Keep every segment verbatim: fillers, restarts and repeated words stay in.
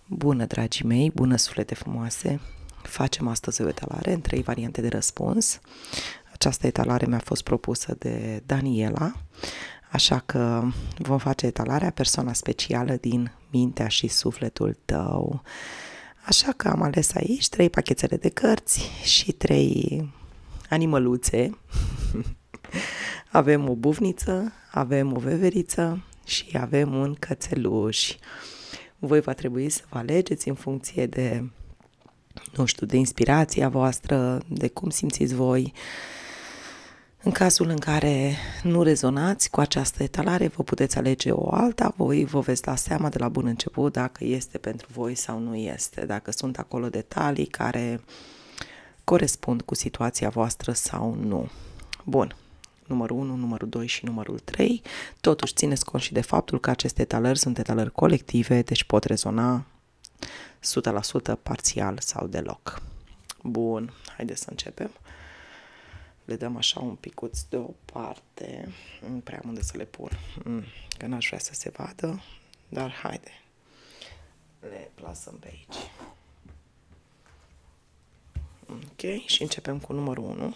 Bună, dragii mei, bună, suflete frumoase! Facem astăzi o etalare în trei variante de răspuns. Această etalare mi-a fost propusă de Daniela, așa că vom face etalarea persoana specială din mintea și sufletul tău. Așa că am ales aici trei pachetele de cărți și trei animăluțe. Avem o bufniță, avem o veveriță și avem un cățeluș. Voi va trebui să vă alegeți în funcție de, nu știu, de inspirația voastră, de cum simțiți voi. În cazul în care nu rezonați cu această etalare, vă puteți alege o alta, voi vă veți da seama de la bun început dacă este pentru voi sau nu este, dacă sunt acolo detalii care corespund cu situația voastră sau nu. Bun. Numărul unu, numărul doi și numărul trei. Totuși țineți cont și de faptul că aceste etalări sunt etalări colective, deci pot rezona o sută la sută parțial sau deloc. Bun, haideți să începem. Le dăm așa un picuț deoparte. Nu prea am unde să le pun, că n-aș vrea să se vadă, dar haide. Le plasăm pe aici. Ok, și începem cu numărul unu.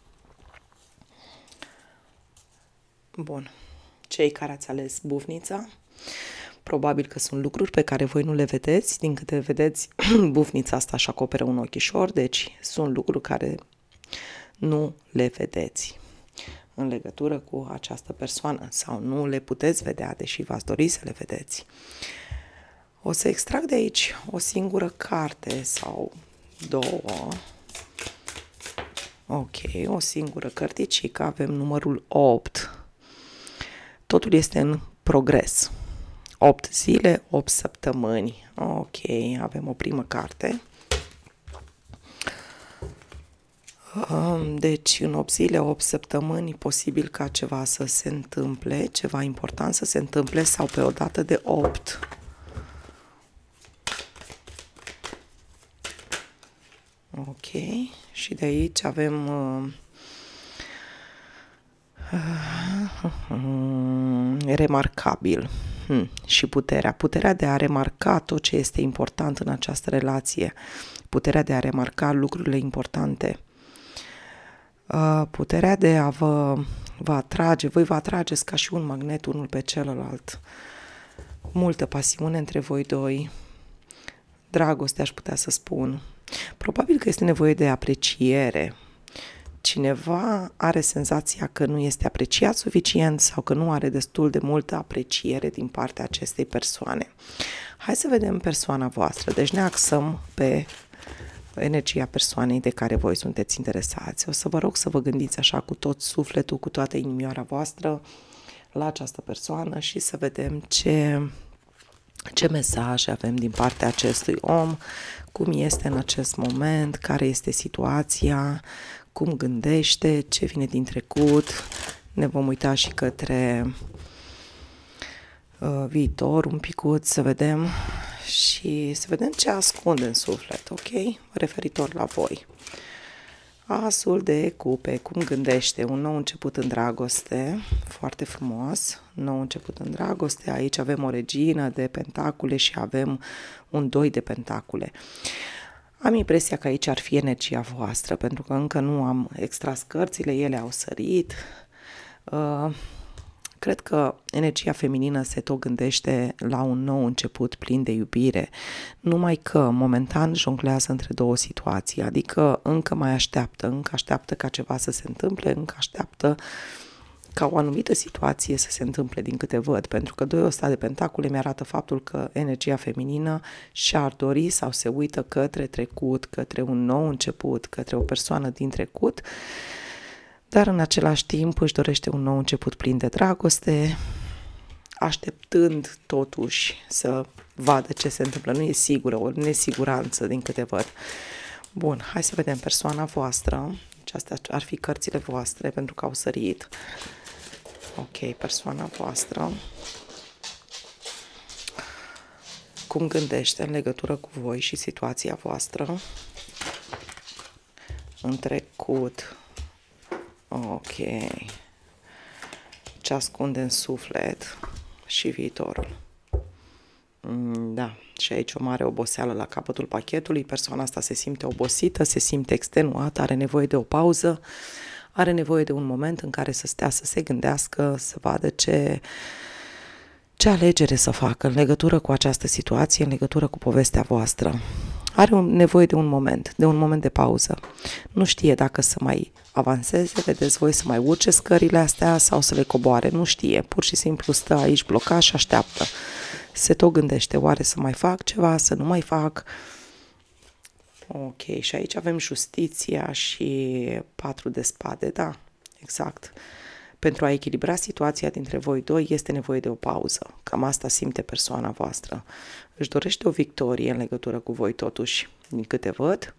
Bun. Cei care ați ales bufnița, probabil că sunt lucruri pe care voi nu le vedeți. Din câte vedeți, bufnița asta își acoperă un ochișor, deci sunt lucruri care nu le vedeți în legătură cu această persoană sau nu le puteți vedea, deși v-ați dori să le vedeți. O să extrag de aici o singură carte sau două. Ok, o singură cărticică, avem numărul opt. Totul este în progres. opt zile, opt săptămâni. Ok, avem o primă carte. Deci, în opt zile, opt săptămâni, posibil ca ceva să se întâmple, ceva important să se întâmple sau pe o dată de opt. Ok, și de aici avem... Uh, remarcabil hmm. și puterea. Puterea de a remarca tot ce este important în această relație. Puterea de a remarca lucrurile importante. Puterea de a vă, vă atrage. Voi vă atrageți ca și un magnet unul pe celălalt. Multă pasiune între voi doi. Dragoste, aș putea să spun. Probabil că este nevoie de apreciere. Cineva are senzația că nu este apreciat suficient sau că nu are destul de multă apreciere din partea acestei persoane. Hai să vedem persoana voastră. Deci ne axăm pe energia persoanei de care voi sunteți interesați. O să vă rog să vă gândiți așa cu tot sufletul, cu toată inimioara voastră la această persoană și să vedem ce, ce mesaj avem din partea acestui om, cum este în acest moment, care este situația, cum gândește, ce vine din trecut. Ne vom uita și către uh, viitor un picuț, să vedem și să vedem ce ascunde în suflet, ok? Referitor la voi. Asul de cupe, cum gândește, un nou început în dragoste, foarte frumos, nou început în dragoste, aici avem o regină de pentacule și avem un doi de pentacule. Am impresia că aici ar fi energia voastră, pentru că încă nu am extras cărțile, ele au sărit. Uh, cred că energia feminină se tot gândește la un nou început plin de iubire, numai că momentan jonglează între două situații, adică încă mai așteaptă, încă așteaptă ca ceva să se întâmple, încă așteaptă ca o anumită situație să se întâmple din câte văd, pentru că doiul ăsta de pentacule mi-arată faptul că energia feminină și-ar dori sau se uită către trecut, către un nou început, către o persoană din trecut, dar în același timp își dorește un nou început plin de dragoste, așteptând totuși să vadă ce se întâmplă. Nu e sigură, o nesiguranță din câte văd. Bun, hai să vedem persoana voastră. Astea ar fi cărțile voastre pentru că au sărit. Ok, persoana voastră. Cum gândește în legătură cu voi și situația voastră? În trecut. Ok. Ce ascunde în suflet și viitorul. Da, Și aici o mare oboseală la capătul pachetului, persoana asta se simte obosită, se simte extenuată, are nevoie de o pauză, are nevoie de un moment în care să stea, să se gândească, să vadă ce, ce alegere să facă în legătură cu această situație, în legătură cu povestea voastră. Are un, nevoie de un moment, de un moment de pauză. Nu știe dacă să mai avanseze, vedeți voi, să mai urce scările astea sau să le coboare, nu știe. Pur și simplu stă aici blocat și așteaptă. Se tot gândește, oare să mai fac ceva, să nu mai fac. Ok, și aici avem justiția și patru de spade, da, exact. Pentru a echilibra situația dintre voi doi este nevoie de o pauză. Cam asta simte persoana voastră. Își dorește o victorie în legătură cu voi totuși, din câte văd,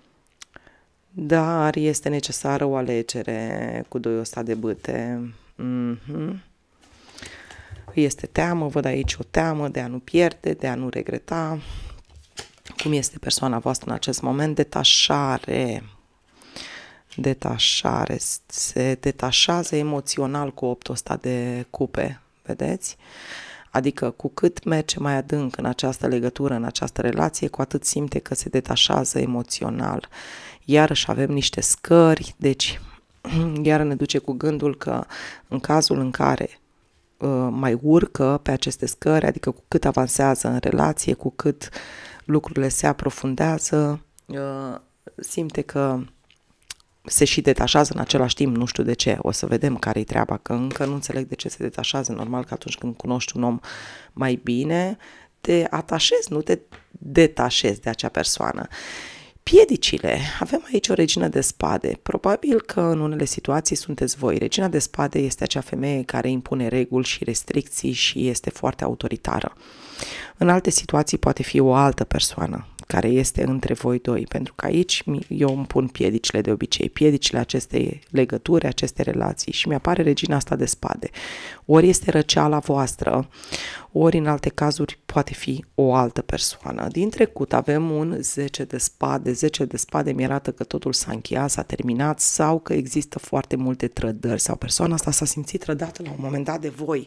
dar este necesară o alegere cu doi ăsta de bâte. Mm-hmm. Este teamă, văd aici o teamă de a nu pierde, de a nu regreta. Cum este persoana voastră în acest moment? Detașare. Detașare. Se detașează emoțional cu optul ăsta de cupe, vedeți? Adică cu cât merge mai adânc în această legătură, în această relație, cu atât simte că se detașează emoțional. Iarăși avem niște scări, deci iar ne duce cu gândul că în cazul în care uh, mai urcă pe aceste scări, adică cu cât avansează în relație, cu cât lucrurile se aprofundează, uh, simte că se și detașează în același timp, nu știu de ce, o să vedem care-i treaba, că încă nu înțeleg de ce se detașează. Normal că atunci când cunoști un om mai bine, te atașezi, nu te detașezi de acea persoană. Piedicile. Avem aici o regină de spade. Probabil că în unele situații sunteți voi. Regina de spade este acea femeie care impune reguli și restricții și este foarte autoritară. În alte situații poate fi o altă persoană care este între voi doi, pentru că aici eu îmi pun piedicile de obicei, piedicile acestei legături, aceste relații și mi-apare regina asta de spade. Ori este răceala voastră, ori în alte cazuri poate fi o altă persoană. Din trecut avem un zece de spade, zece de spade mi arată că totul s-a încheiat, s-a terminat sau că există foarte multe trădări sau persoana asta s-a simțit trădată la un moment dat de voi.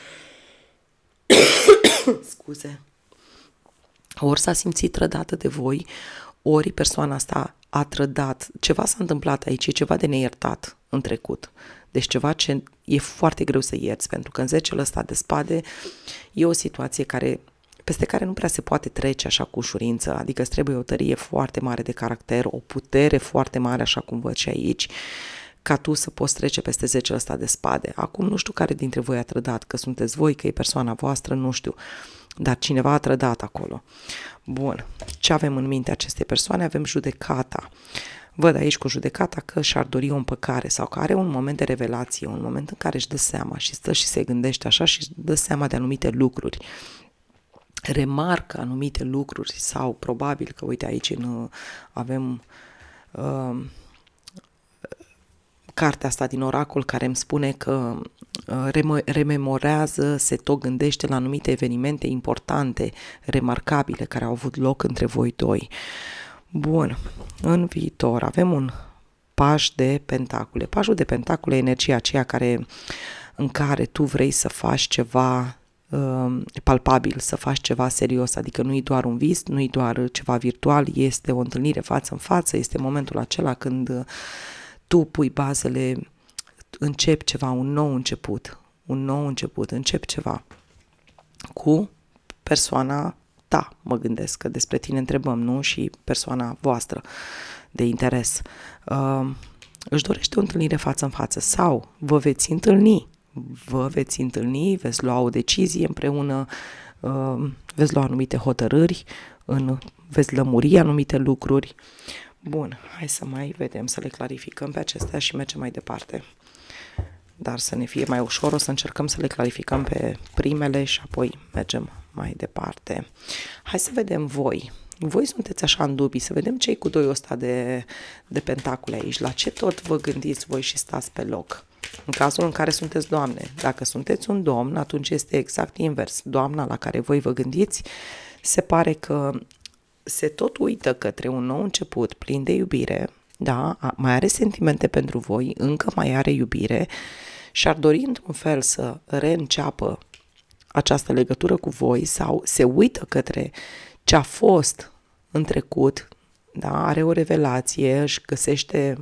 Scuze. Ori s-a simțit trădată de voi, ori persoana asta a trădat. Ceva s-a întâmplat aici, e ceva de neiertat în trecut. Deci ceva ce e foarte greu să ierți, pentru că în zeciul ăsta de spade e o situație care, peste care nu prea se poate trece așa cu ușurință, adică îți trebuie o tărie foarte mare de caracter, o putere foarte mare, așa cum văd și aici, ca tu să poți trece peste zeciul ăsta de spade. Acum nu știu care dintre voi a trădat, că sunteți voi, că e persoana voastră, nu știu. Dar cineva a trădat acolo. Bun. Ce avem în minte acestei persoane? Avem judecata. Văd aici cu judecata că și-ar dori o împăcare sau că are un moment de revelație, un moment în care își dă seama și stă și se gândește așa și își dă seama de anumite lucruri. Remarcă anumite lucruri sau probabil că, uite, aici în, avem uh, cartea asta din oracol care îmi spune că rememorează, se tot gândește la anumite evenimente importante, remarcabile, care au avut loc între voi doi. Bun, în viitor avem un paj de pentacule. Pajul de pentacule e energia aceea care, în care tu vrei să faci ceva uh, palpabil, să faci ceva serios, adică nu e doar un vis, nu e doar ceva virtual, este o întâlnire față în față, este momentul acela când tu pui bazele, începi ceva, un nou început, un nou început, începi ceva cu persoana ta, mă gândesc, că despre tine întrebăm, nu? Și persoana voastră de interes. Uh, își dorește o întâlnire față în față sau vă veți întâlni, vă veți întâlni, veți lua o decizie împreună, uh, veți lua anumite hotărâri, în, veți lămuri anumite lucruri. Bun, hai să mai vedem, să le clarificăm pe acestea și mergem mai departe. Dar să ne fie mai ușor, o să încercăm să le clarificăm pe primele și apoi mergem mai departe. Hai să vedem voi. Voi sunteți așa în dubii, să vedem ce-i cu doiul ăsta de, de pentacule aici. La ce tot vă gândiți voi și stați pe loc? În cazul în care sunteți doamne. Dacă sunteți un domn, atunci este exact invers. Doamna la care voi vă gândiți, se pare că se tot uită către un nou început plin de iubire, da, mai are sentimente pentru voi, încă mai are iubire și ar dori într-un fel să reînceapă această legătură cu voi sau se uită către ce a fost în trecut, da? Are o revelație, își găsește,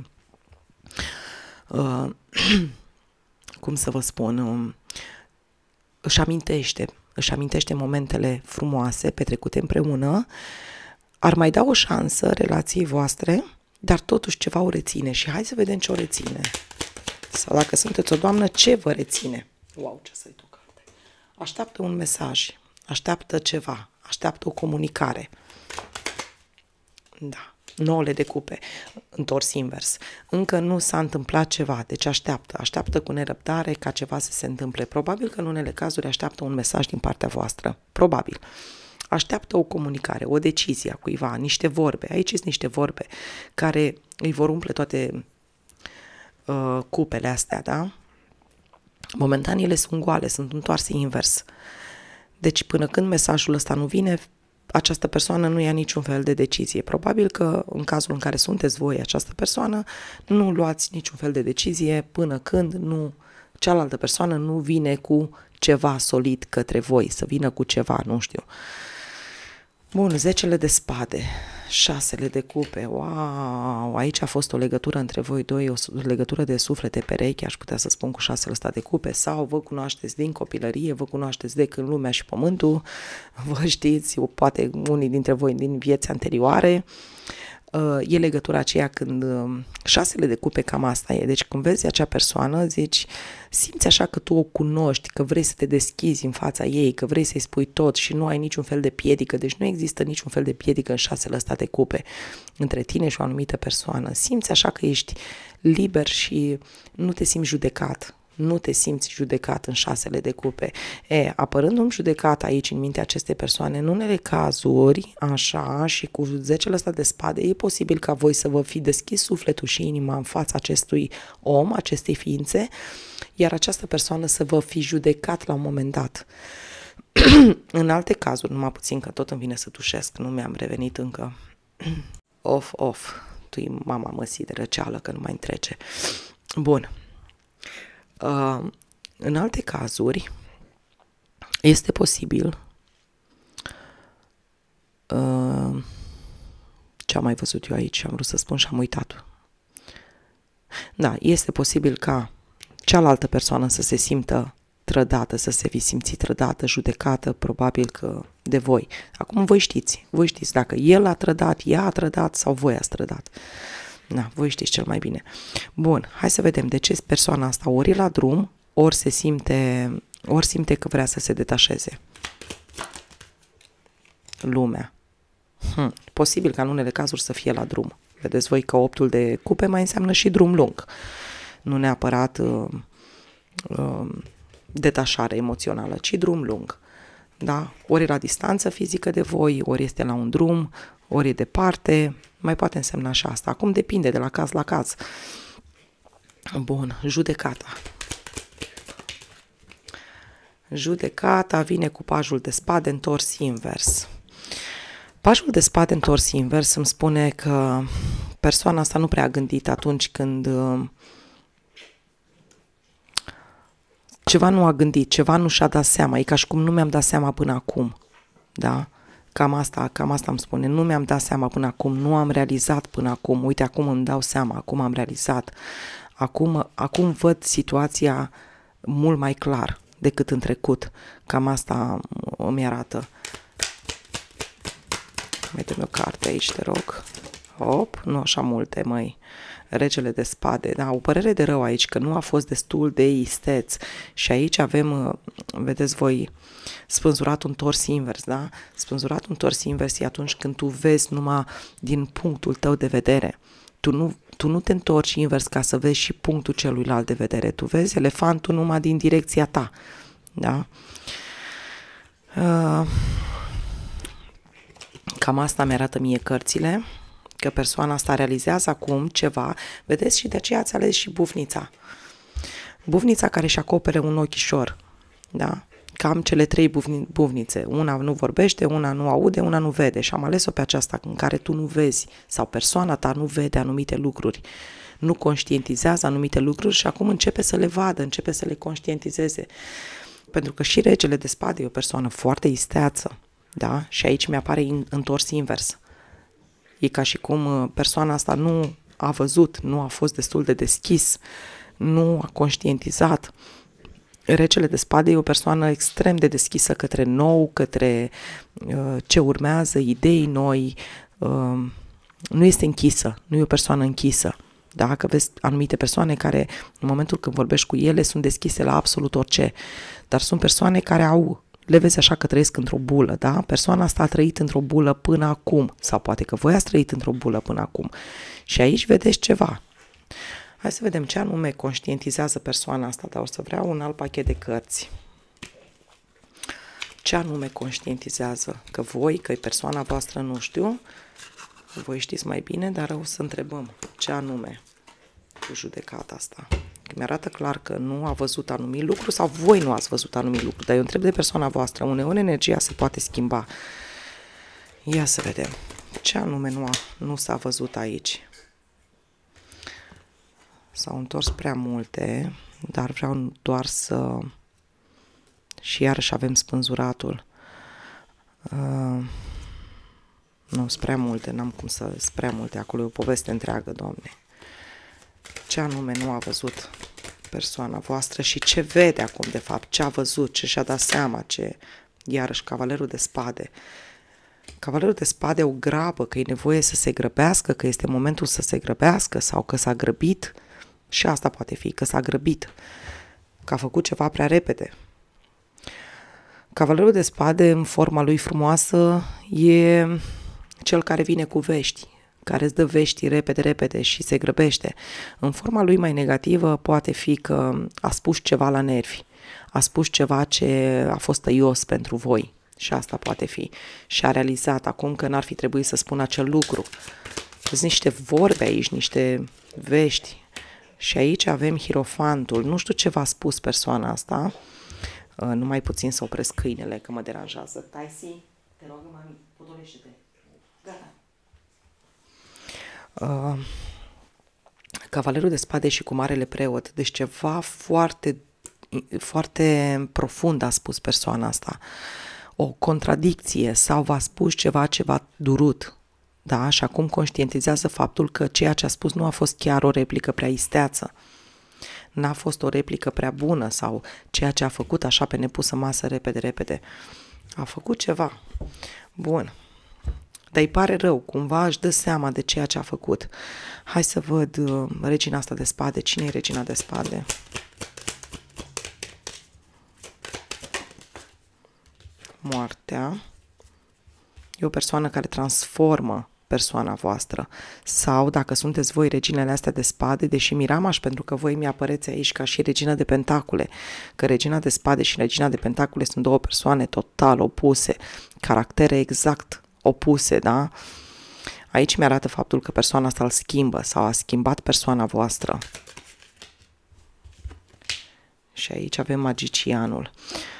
uh, cum să vă spun, uh, își amintește, își amintește momentele frumoase petrecute împreună, ar mai da o șansă relației voastre, dar totuși ceva o reține și hai să vedem ce o reține. Sau dacă sunteți o doamnă, ce vă reține? Wow, ce să-i duc carte. Așteaptă un mesaj, așteaptă ceva, așteaptă o comunicare. Da, nouăle de cupe, întors invers. Încă nu s-a întâmplat ceva, deci așteaptă, așteaptă cu nerăbdare ca ceva să se întâmple. Probabil că în unele cazuri așteaptă un mesaj din partea voastră, probabil. Așteaptă o comunicare, o decizie a cuiva, niște vorbe. Aici sunt niște vorbe care îi vor umple toate uh, cupele astea, da? Momentan ele sunt goale, sunt întoarse invers. Deci până când mesajul ăsta nu vine, această persoană nu ia niciun fel de decizie. Probabil că în cazul în care sunteți voi această persoană, nu luați niciun fel de decizie până când nu, cealaltă persoană nu vine cu ceva solid către voi, să vină cu ceva, nu știu. Bun, zecele de spade, șasele de cupe, wow, aici a fost o legătură între voi doi, o legătură de suflete perechi, aș putea să spun cu șasele ăsta de cupe, sau vă cunoașteți din copilărie, vă cunoașteți de când lumea și pământul, vă știți, poate unii dintre voi din vieți anterioare, e legătura aceea când șasele de cupe cam asta e, deci când vezi acea persoană, zici, simți așa că tu o cunoști, că vrei să te deschizi în fața ei, că vrei să-i spui tot și nu ai niciun fel de piedică, deci nu există niciun fel de piedică în șasele ăsta de cupe între tine și o anumită persoană. Simți așa că ești liber și nu te simți judecat. Nu te simți judecat în șasele de cupe. E, apărându-mi judecat aici în mintea acestei persoane, în unele cazuri, așa, și cu zecele ăsta de spade, e posibil ca voi să vă fi deschis sufletul și inima în fața acestui om, acestei ființe, iar această persoană să vă fi judecat la un moment dat. În alte cazuri, numai puțin că tot îmi vine să tușesc, nu mi-am revenit încă. Of, of, tu-i mama măsii de răceală că nu mai întrece. Bun. Uh, în alte cazuri este posibil uh, ce am mai văzut eu aici, am vrut să spun și am uitat. Da, este posibil ca cealaltă persoană să se simtă trădată, să se fi simțit trădată, judecată, probabil că de voi. Acum voi știți, voi știți dacă el a trădat, ea a trădat sau voi ați trădat. Da, voi știți cel mai bine. Bun, hai să vedem de ce persoana asta ori e la drum, ori se simte, ori simte că vrea să se detașeze. Lumea. Hm, posibil ca în unele cazuri să fie la drum. Vedeți voi că optul de cupe mai înseamnă și drum lung. Nu neapărat uh, uh, detașare emoțională, ci drum lung. Da? Ori e la distanță fizică de voi, ori este la un drum, ori e departe, mai poate însemna și asta. Acum depinde de la caz la caz. Bun, judecata. Judecata vine cu pajul de spade întors invers. Pajul de spade întors invers îmi spune că persoana asta nu prea a gândit atunci când ceva nu a gândit, ceva nu și-a dat seama. E ca și cum nu mi-am dat seama până acum. Da? Cam asta, cam asta îmi spune. Nu mi-am dat seama până acum, nu am realizat până acum. Uite, acum îmi dau seama, acum am realizat. Acum, acum văd situația mult mai clar decât în trecut. Cam asta îmi arată. Mai dă-mi o carte aici, te rog. Hop, nu așa multe, măi. Regele de spade, da, o părere de rău aici, că nu a fost destul de isteț. Și aici avem, vedeți voi, spânzuratul întors invers, da? Spânzuratul întors invers e atunci când tu vezi numai din punctul tău de vedere. Tu nu, tu nu te întorci invers ca să vezi și punctul celuilalt de vedere. Tu vezi elefantul numai din direcția ta, da? Uh, cam asta mi-arată mie cărțile. Că persoana asta realizează acum ceva, vedeți, și de aceea ați ales și bufnița. Bufnița care își acopere un ochișor, da? Cam cele trei bufni, bufnițe. Una nu vorbește, una nu aude, una nu vede. Și am ales-o pe aceasta în care tu nu vezi sau persoana ta nu vede anumite lucruri. Nu conștientizează anumite lucruri și acum începe să le vadă, începe să le conștientizeze. Pentru că și regele de spade e o persoană foarte isteață, da? Și aici mi-apare întors invers. E ca și cum persoana asta nu a văzut, nu a fost destul de deschis, nu a conștientizat. Regele de spade e o persoană extrem de deschisă către nou, către uh, ce urmează, idei noi, uh, nu este închisă, nu e o persoană închisă. Da? Că vezi anumite persoane care, în momentul când vorbești cu ele, sunt deschise la absolut orice, dar sunt persoane care au, le vezi așa că trăiesc într-o bulă, da? Persoana asta a trăit într-o bulă până acum, sau poate că voi ați trăit într-o bulă până acum. Și aici vedeți ceva. Hai să vedem ce anume conștientizează persoana asta, dar o să vreau un alt pachet de cărți. Ce anume conștientizează? Că voi, că e persoana voastră, nu știu, voi știți mai bine, dar o să întrebăm ce anume cu judecata asta. Că mi-arată clar că nu a văzut anumit lucru sau voi nu ați văzut anumit lucru, dar eu întreb de persoana voastră. Uneori energia se poate schimba. Ia să vedem. Ce anume nu, a, nu s-a văzut aici? S-au întors prea multe, dar vreau doar să... Și iarăși avem spânzuratul. Uh... Nu, sunt prea multe, n-am cum să... Sunt prea multe, acolo e o poveste întreagă, Doamne. Ce anume nu a văzut persoana voastră și ce vede acum, de fapt, ce a văzut, ce și-a dat seama, ce... Iarăși, cavalerul de spade. Cavalerul de spade o grabă, că e nevoie să se grăbească, că este momentul să se grăbească sau că s-a grăbit. Și asta poate fi, că s-a grăbit, că a făcut ceva prea repede. Cavalerul de spade, în forma lui frumoasă, e cel care vine cu vești, care îți dă vești repede, repede și se grăbește. În forma lui mai negativă poate fi că a spus ceva la nervi, a spus ceva ce a fost tăios pentru voi și asta poate fi. Și a realizat acum că n-ar fi trebuit să spună acel lucru. Sunt niște vorbe aici, niște vești. Și aici avem hierofantul. Nu știu ce v-a spus persoana asta. Uh, numai puțin să opresc câinele, că mă deranjează. Taisi, te rog, mami, potolește-te. Gata. Uh, Cavalerul de spade și cu marele preot. Deci ceva foarte, foarte profund a spus persoana asta. O contradicție sau v-a spus ceva ce v-a durut. Da? Și acum conștientizează faptul că ceea ce a spus nu a fost chiar o replică prea isteață. N-a fost o replică prea bună sau ceea ce a făcut așa pe nepusă masă repede, repede. A făcut ceva. Bun. Dar îi pare rău. Cumva își dă seama de ceea ce a făcut. Hai să văd uh, regina asta de spade. Cine e regina de spade? Moartea. E o persoană care transformă persoana voastră. Sau, dacă sunteți voi reginele astea de spade, deși miramaș, pentru că voi mi-apăreți aici ca și regina de pentacule, că regina de spade și regina de pentacule sunt două persoane total opuse, caractere exact opuse, da? Aici mi-arată faptul că persoana asta îl schimbă sau a schimbat persoana voastră. Și aici avem magicianul.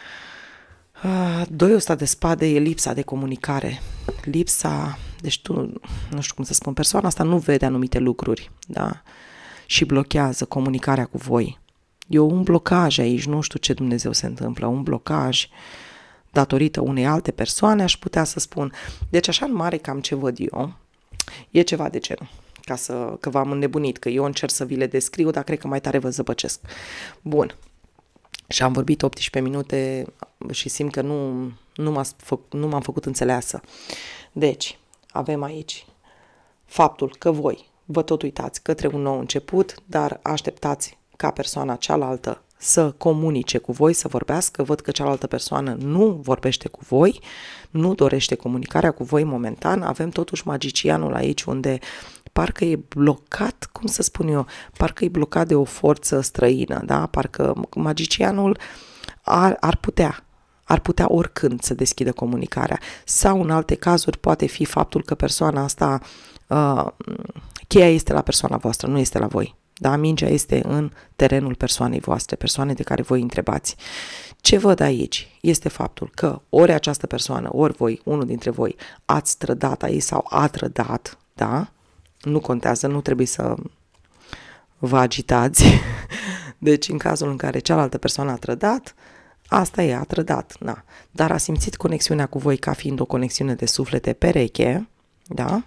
Doi ăsta de spade e lipsa de comunicare. Lipsa, deci tu, nu știu cum să spun, persoana asta nu vede anumite lucruri, da? Și blochează comunicarea cu voi. E un blocaj aici, nu știu ce Dumnezeu se întâmplă, un blocaj datorită unei alte persoane, aș putea să spun. Deci așa în mare cam ce văd eu, e ceva de genul, ca să, că v-am înnebunit, că eu încerc să vi le descriu, dar cred că mai tare vă zăpăcesc. Bun. Și am vorbit optsprezece minute și simt că nu, nu, m-a fă, nu m-am făcut înțeleasă. Deci, avem aici faptul că voi vă tot uitați către un nou început, dar așteptați ca persoana cealaltă să comunice cu voi, să vorbească. Văd că cealaltă persoană nu vorbește cu voi, nu dorește comunicarea cu voi momentan. Avem totuși magicianul aici unde parcă e blocat, cum să spun eu, parcă e blocat de o forță străină, da? Parcă magicianul ar, ar putea, ar putea oricând să deschidă comunicarea. Sau în alte cazuri poate fi faptul că persoana asta, uh, cheia este la persoana voastră, nu este la voi. Da? Mingea este în terenul persoanei voastre, persoane de care voi întrebați. Ce văd aici este faptul că ori această persoană, ori voi, unul dintre voi, ați trădat aici sau a trădat, da? Nu contează, nu trebuie să vă agitați. Deci, în cazul în care cealaltă persoană a trădat, Asta e, a trădat, na. Dar a simțit conexiunea cu voi ca fiind o conexiune de suflete pereche, da?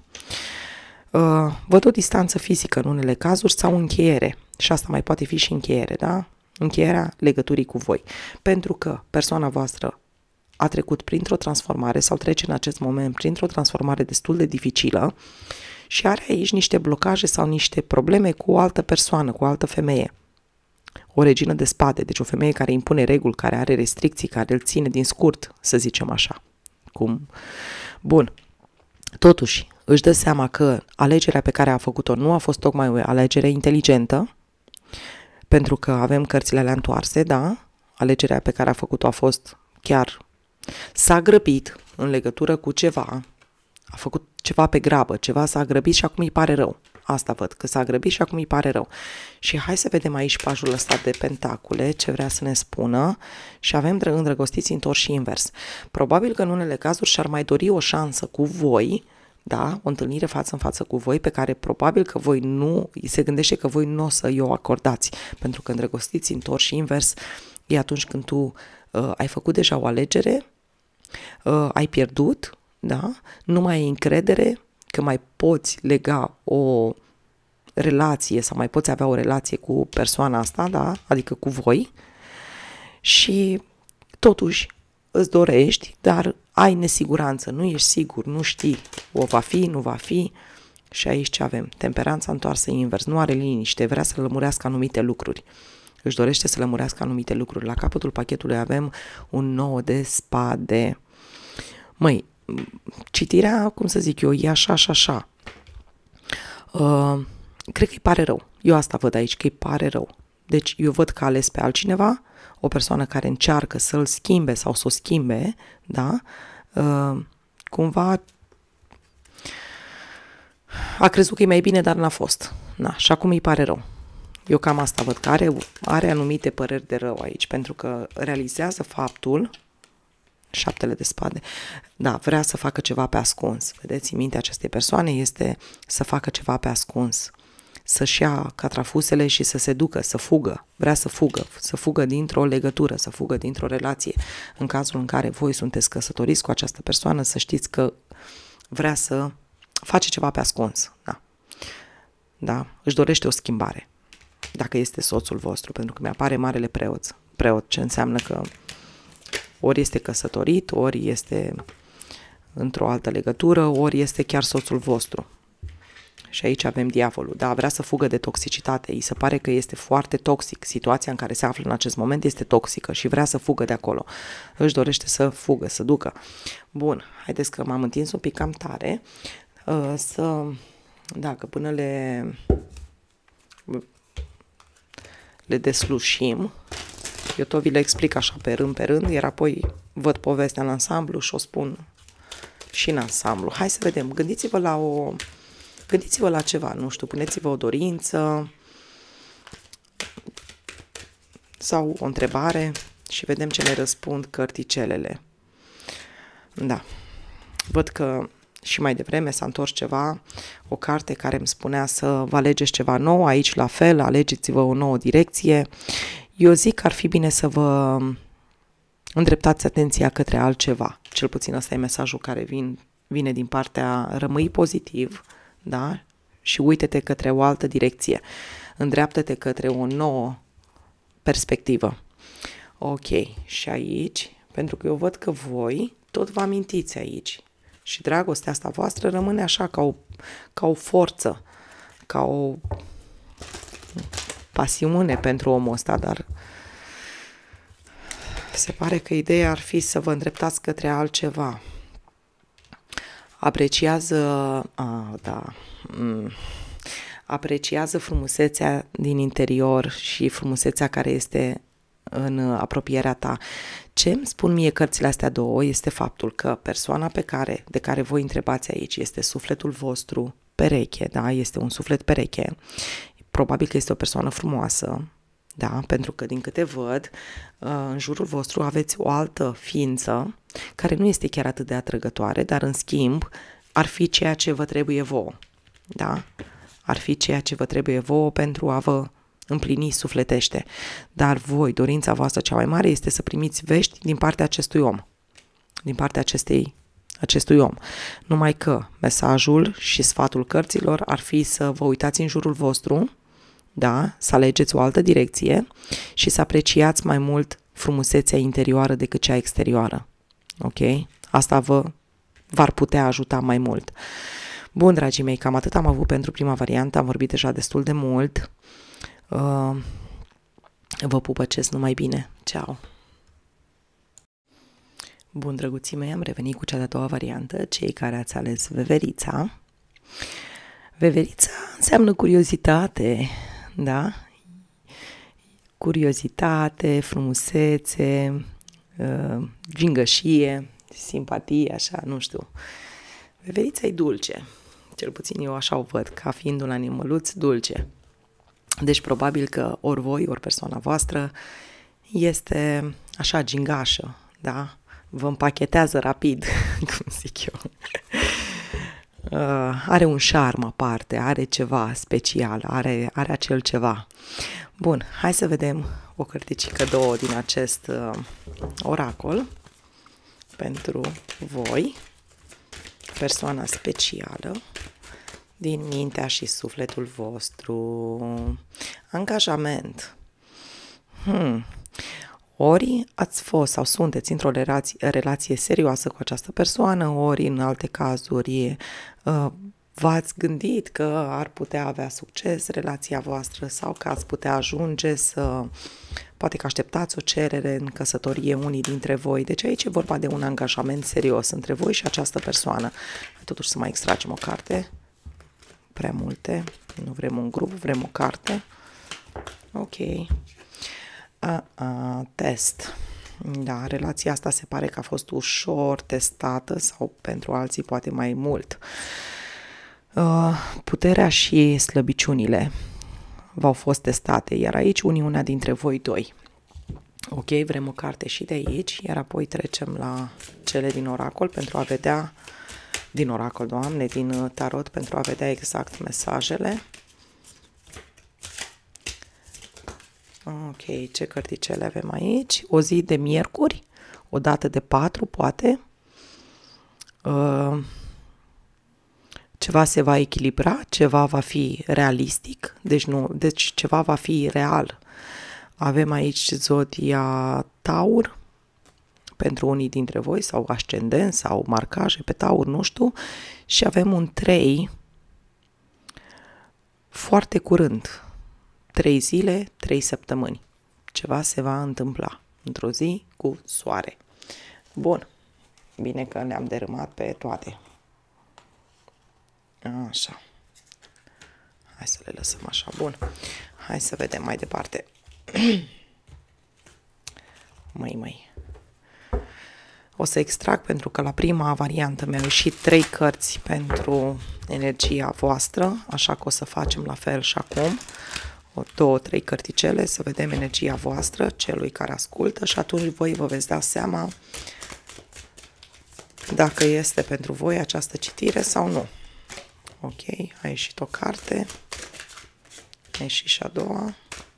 Uh, văd o distanță fizică în unele cazuri sau încheiere. Și asta mai poate fi și încheiere, da? Încheierea legăturii cu voi. Pentru că persoana voastră a trecut printr-o transformare sau trece în acest moment printr-o transformare destul de dificilă și are aici niște blocaje sau niște probleme cu o altă persoană, cu o altă femeie. O regină de spade, deci o femeie care impune reguli, care are restricții, care îl ține din scurt, să zicem așa. Cum? Bun. Totuși, își dă seama că alegerea pe care a făcut-o nu a fost tocmai o alegere inteligentă, pentru că avem cărțile alea întoarse, da? Alegerea pe care a făcut-o a fost chiar... S-a grăbit în legătură cu ceva, a făcut ceva pe grabă, ceva s-a grăbit și acum îi pare rău. Asta văd, că s-a grăbit și acum îi pare rău. Și hai să vedem aici pajul ăsta de pentacule, ce vrea să ne spună, și avem îndrăgostiți întorși și invers. Probabil că în unele cazuri și-ar mai dori o șansă cu voi, da? O întâlnire față în față cu voi, pe care probabil că voi nu, se gândește că voi nu o să i-o acordați, pentru că îndrăgostiți întorși și invers e atunci când tu uh, ai făcut deja o alegere, uh, ai pierdut, da? Nu mai ai încredere că mai poți lega o relație sau mai poți avea o relație cu persoana asta, da? Adică cu voi, și totuși îți dorești, dar ai nesiguranță, nu ești sigur, nu știi, o va fi, nu va fi. Și aici ce avem? Temperanța întoarsă invers, nu are liniște, vrea să lămurească anumite lucruri. Își dorește să lămurească anumite lucruri. La capătul pachetului avem un nouă de spade. Măi, citirea, cum să zic eu, e așa și așa. Uh, cred că îi pare rău. Eu asta văd aici, că îi pare rău. Deci eu văd că a ales pe altcineva, o persoană care încearcă să-l schimbe sau să o schimbe, da? Uh, cumva a crezut că e mai bine, dar n-a fost. Na, și acum îi pare rău. Eu cam asta văd, că are, are anumite păreri de rău aici, pentru că realizează faptul, șaptele de spade, da, vrea să facă ceva pe ascuns. Vedeți, mintea acestei persoane este să facă ceva pe ascuns, să-și ia catrafusele și să se ducă, să fugă, vrea să fugă, să fugă dintr-o legătură, să fugă dintr-o relație. În cazul în care voi sunteți căsătoriți cu această persoană, să știți că vrea să face ceva pe ascuns, da. Da, își dorește o schimbare, dacă este soțul vostru, pentru că mi-apare marele preot, preot, ce înseamnă că ori este căsătorit, ori este într-o altă legătură, ori este chiar soțul vostru. Și aici avem diavolul, da, vrea să fugă de toxicitate, îi se pare că este foarte toxic, situația în care se află în acest moment este toxică și vrea să fugă de acolo, își dorește să fugă, să ducă. Bun, haideți că m-am întins un pic cam tare, uh, să, dacă până le, le deslușim, eu tot vi le explic așa pe rând, pe rând, iar apoi văd povestea în ansamblu și o spun și în ansamblu. Hai să vedem, gândiți-vă la o... Gândiți-vă la ceva, nu știu, puneți-vă o dorință sau o întrebare și vedem ce ne răspund cărticelele. Da, văd că și mai devreme s-a întors ceva, o carte care îmi spunea să vă alegeți ceva nou, aici la fel, alegeți-vă o nouă direcție. Eu zic că ar fi bine să vă îndreptați atenția către altceva, cel puțin ăsta e mesajul care vin, vine din partea rămâi pozitiv, da? Și uite-te către o altă direcție. Îndreaptă-te către o nouă perspectivă. Ok, și aici, pentru că eu văd că voi tot vă amintiți aici și dragostea asta voastră rămâne așa ca o, ca o forță, ca o pasiune pentru omul ăsta, dar se pare că ideea ar fi să vă îndreptați către altceva. Apreciază, a, da, mm, apreciază frumusețea din interior și frumusețea care este în apropierea ta. Ce îmi spun mie cărțile astea două este faptul că persoana pe care, de care voi întrebați aici este sufletul vostru pereche, da, este un suflet pereche, probabil că este o persoană frumoasă, da, pentru că din câte văd, în jurul vostru aveți o altă ființă care nu este chiar atât de atrăgătoare, dar în schimb ar fi ceea ce vă trebuie vouă, da? Ar fi ceea ce vă trebuie vouă pentru a vă împlini sufletește. Dar voi, dorința voastră cea mai mare este să primiți vești din partea acestui om, din partea acestei, acestui om. Numai că mesajul și sfatul cărților ar fi să vă uitați în jurul vostru, da, să alegeți o altă direcție și să apreciați mai mult frumusețea interioară decât cea exterioară. Ok? Asta vă v-ar putea ajuta mai mult. Bun, dragii mei, cam atât am avut pentru prima variantă, am vorbit deja destul de mult. Uh, vă pupăcesc numai bine. Ceau! Bun, drăguții mei, am revenit cu cea de-a doua variantă, cei care ați ales veverița. Veverița înseamnă curiozitate, da? Curiozitate, frumusețe, uh, gingășie, simpatie, așa, nu știu. Veverița e dulce, cel puțin eu așa o văd, ca fiind un animăluț dulce. Deci probabil că ori voi, ori persoana voastră este așa gingașă, da? Vă împachetează rapid, cum zic eu. Uh, are un șarm aparte, are ceva special, are, are acel ceva. Bun, hai să vedem o cărticică, două din acest uh, oracol pentru voi, persoana specială din mintea și sufletul vostru. Angajament. Hmm. Ori ați fost sau sunteți într-o relație, relație serioasă cu această persoană, ori în alte cazuri uh, v-ați gândit că ar putea avea succes relația voastră sau că ați putea ajunge să, poate că așteptați o cerere în căsătorie unii dintre voi. Deci aici e vorba de un angajament serios între voi și această persoană. Totuși să mai extragem o carte. Prea multe. Nu vrem un grup, vrem o carte. Ok. A, a, test. Da, relația asta se pare că a fost ușor testată sau pentru alții poate mai mult. Uh, puterea și slăbiciunile v-au fost testate, iar aici uniunea dintre voi doi. Ok, vrem o carte și de aici, iar apoi trecem la cele din oracol pentru a vedea, din oracol, Doamne, din tarot, pentru a vedea exact mesajele. Ok, ce cărticele avem aici? O zi de miercuri, o dată de patru, poate. Uh, ceva se va echilibra, ceva va fi realistic, deci, nu, deci ceva va fi real. Avem aici zodia Taur, pentru unii dintre voi, sau ascendent, sau marcaje pe Taur, nu știu. Și avem un trei foarte curând. Trei zile, trei săptămâni. Ceva se va întâmpla într-o zi cu soare. Bun. Bine că le-am dărâmat pe toate. Așa. Hai să le lăsăm așa. Bun. Hai să vedem mai departe. Măi, măi. O să extrag pentru că la prima variantă mi-au ieșit trei cărți pentru energia voastră, așa că o să facem la fel și acum. O, două, trei cărticele, să vedem energia voastră, celui care ascultă, și atunci voi vă veți da seama dacă este pentru voi această citire sau nu. Ok, a ieșit o carte, a ieșit și a doua,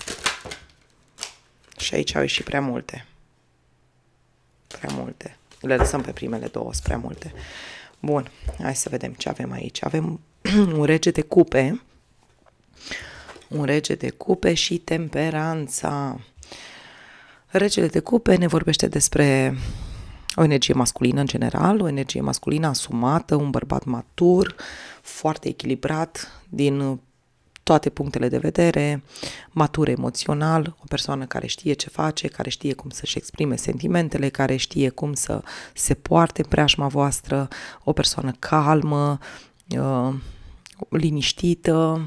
și aici au ieșit prea multe. Prea multe. Le lăsăm pe primele două, sunt prea multe. Bun, hai să vedem ce avem aici. Avem un rege de cupe, un rege de cupe și temperanța. Regele de cupe ne vorbește despre o energie masculină în general, o energie masculină asumată, un bărbat matur, foarte echilibrat din toate punctele de vedere, matur emoțional, o persoană care știe ce face, care știe cum să-și exprime sentimentele, care știe cum să se poarte în preajma voastră, o persoană calmă, uh, liniștită.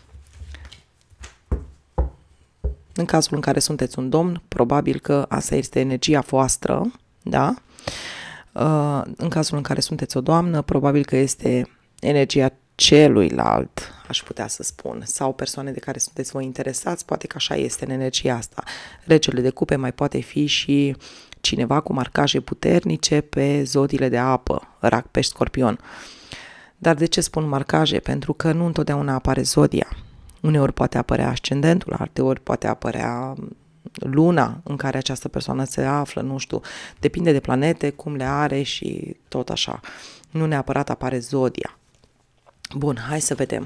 În cazul în care sunteți un domn, probabil că asta este energia voastră, da? Uh, în cazul în care sunteți o doamnă, probabil că este energia celuilalt, aș putea să spun, sau persoane de care sunteți voi interesați, poate că așa este în energia asta. Regele de cupe mai poate fi și cineva cu marcaje puternice pe zodiile de apă, rac, pești, scorpion. Dar de ce spun marcaje? Pentru că nu întotdeauna apare zodia. Uneori poate apărea ascendentul, alteori poate apărea luna în care această persoană se află, nu știu, depinde de planete, cum le are și tot așa. Nu neapărat apare zodia. Bun, hai să vedem.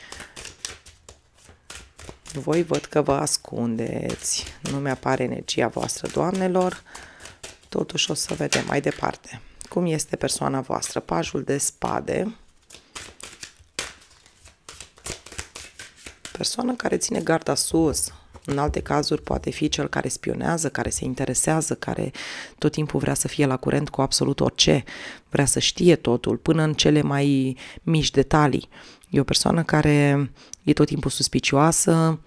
Voi văd că vă ascundeți, nu mi-apare energia voastră, doamnelor, totuși o să vedem mai departe. Cum este persoana voastră? Pajul de spade. Persoană care ține garda sus. În alte cazuri poate fi cel care spionează, care se interesează, care tot timpul vrea să fie la curent cu absolut orice, vrea să știe totul, până în cele mai mici detalii. E o persoană care e tot timpul suspicioasă,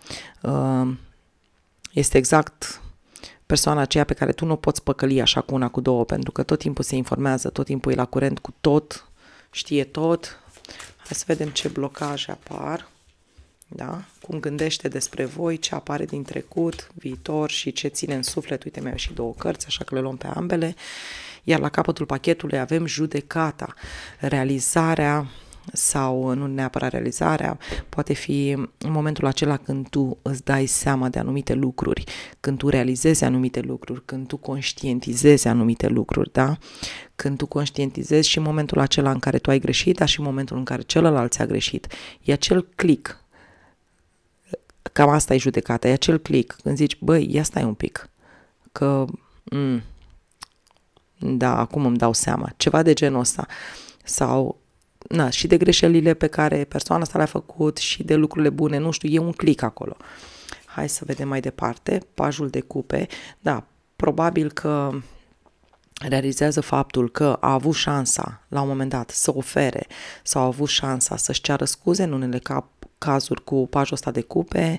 este exact persoana aceea pe care tu nu o poți păcăli așa cu una, cu două, pentru că tot timpul se informează, tot timpul e la curent cu tot, știe tot. Hai să vedem ce blocaje apar. Da? Cum gândește despre voi, ce apare din trecut, viitor și ce ține în suflet. Uite, mi-au ieșit două cărți, așa că le luăm pe ambele. Iar la capătul pachetului avem judecata, realizarea sau nu neapărat realizarea, poate fi în momentul acela când tu îți dai seama de anumite lucruri, când tu realizezi anumite lucruri, când tu conștientizezi anumite lucruri, da? Când tu conștientizezi și în momentul acela în care tu ai greșit, dar și în momentul în care celălalt a greșit. E acel click. Cam asta e judecata, e acel click, când zici, băi, ia stai un pic, că, m- da, acum îmi dau seama, ceva de genul ăsta, sau, na, și de greșelile pe care persoana asta le-a făcut și de lucrurile bune, nu știu, e un click acolo. Hai să vedem mai departe, pajul de cupe, da, probabil că realizează faptul că a avut șansa, la un moment dat, să ofere, sau a avut șansa să-și ceară scuze în unele cap cazuri cu pajul ăsta de cupe,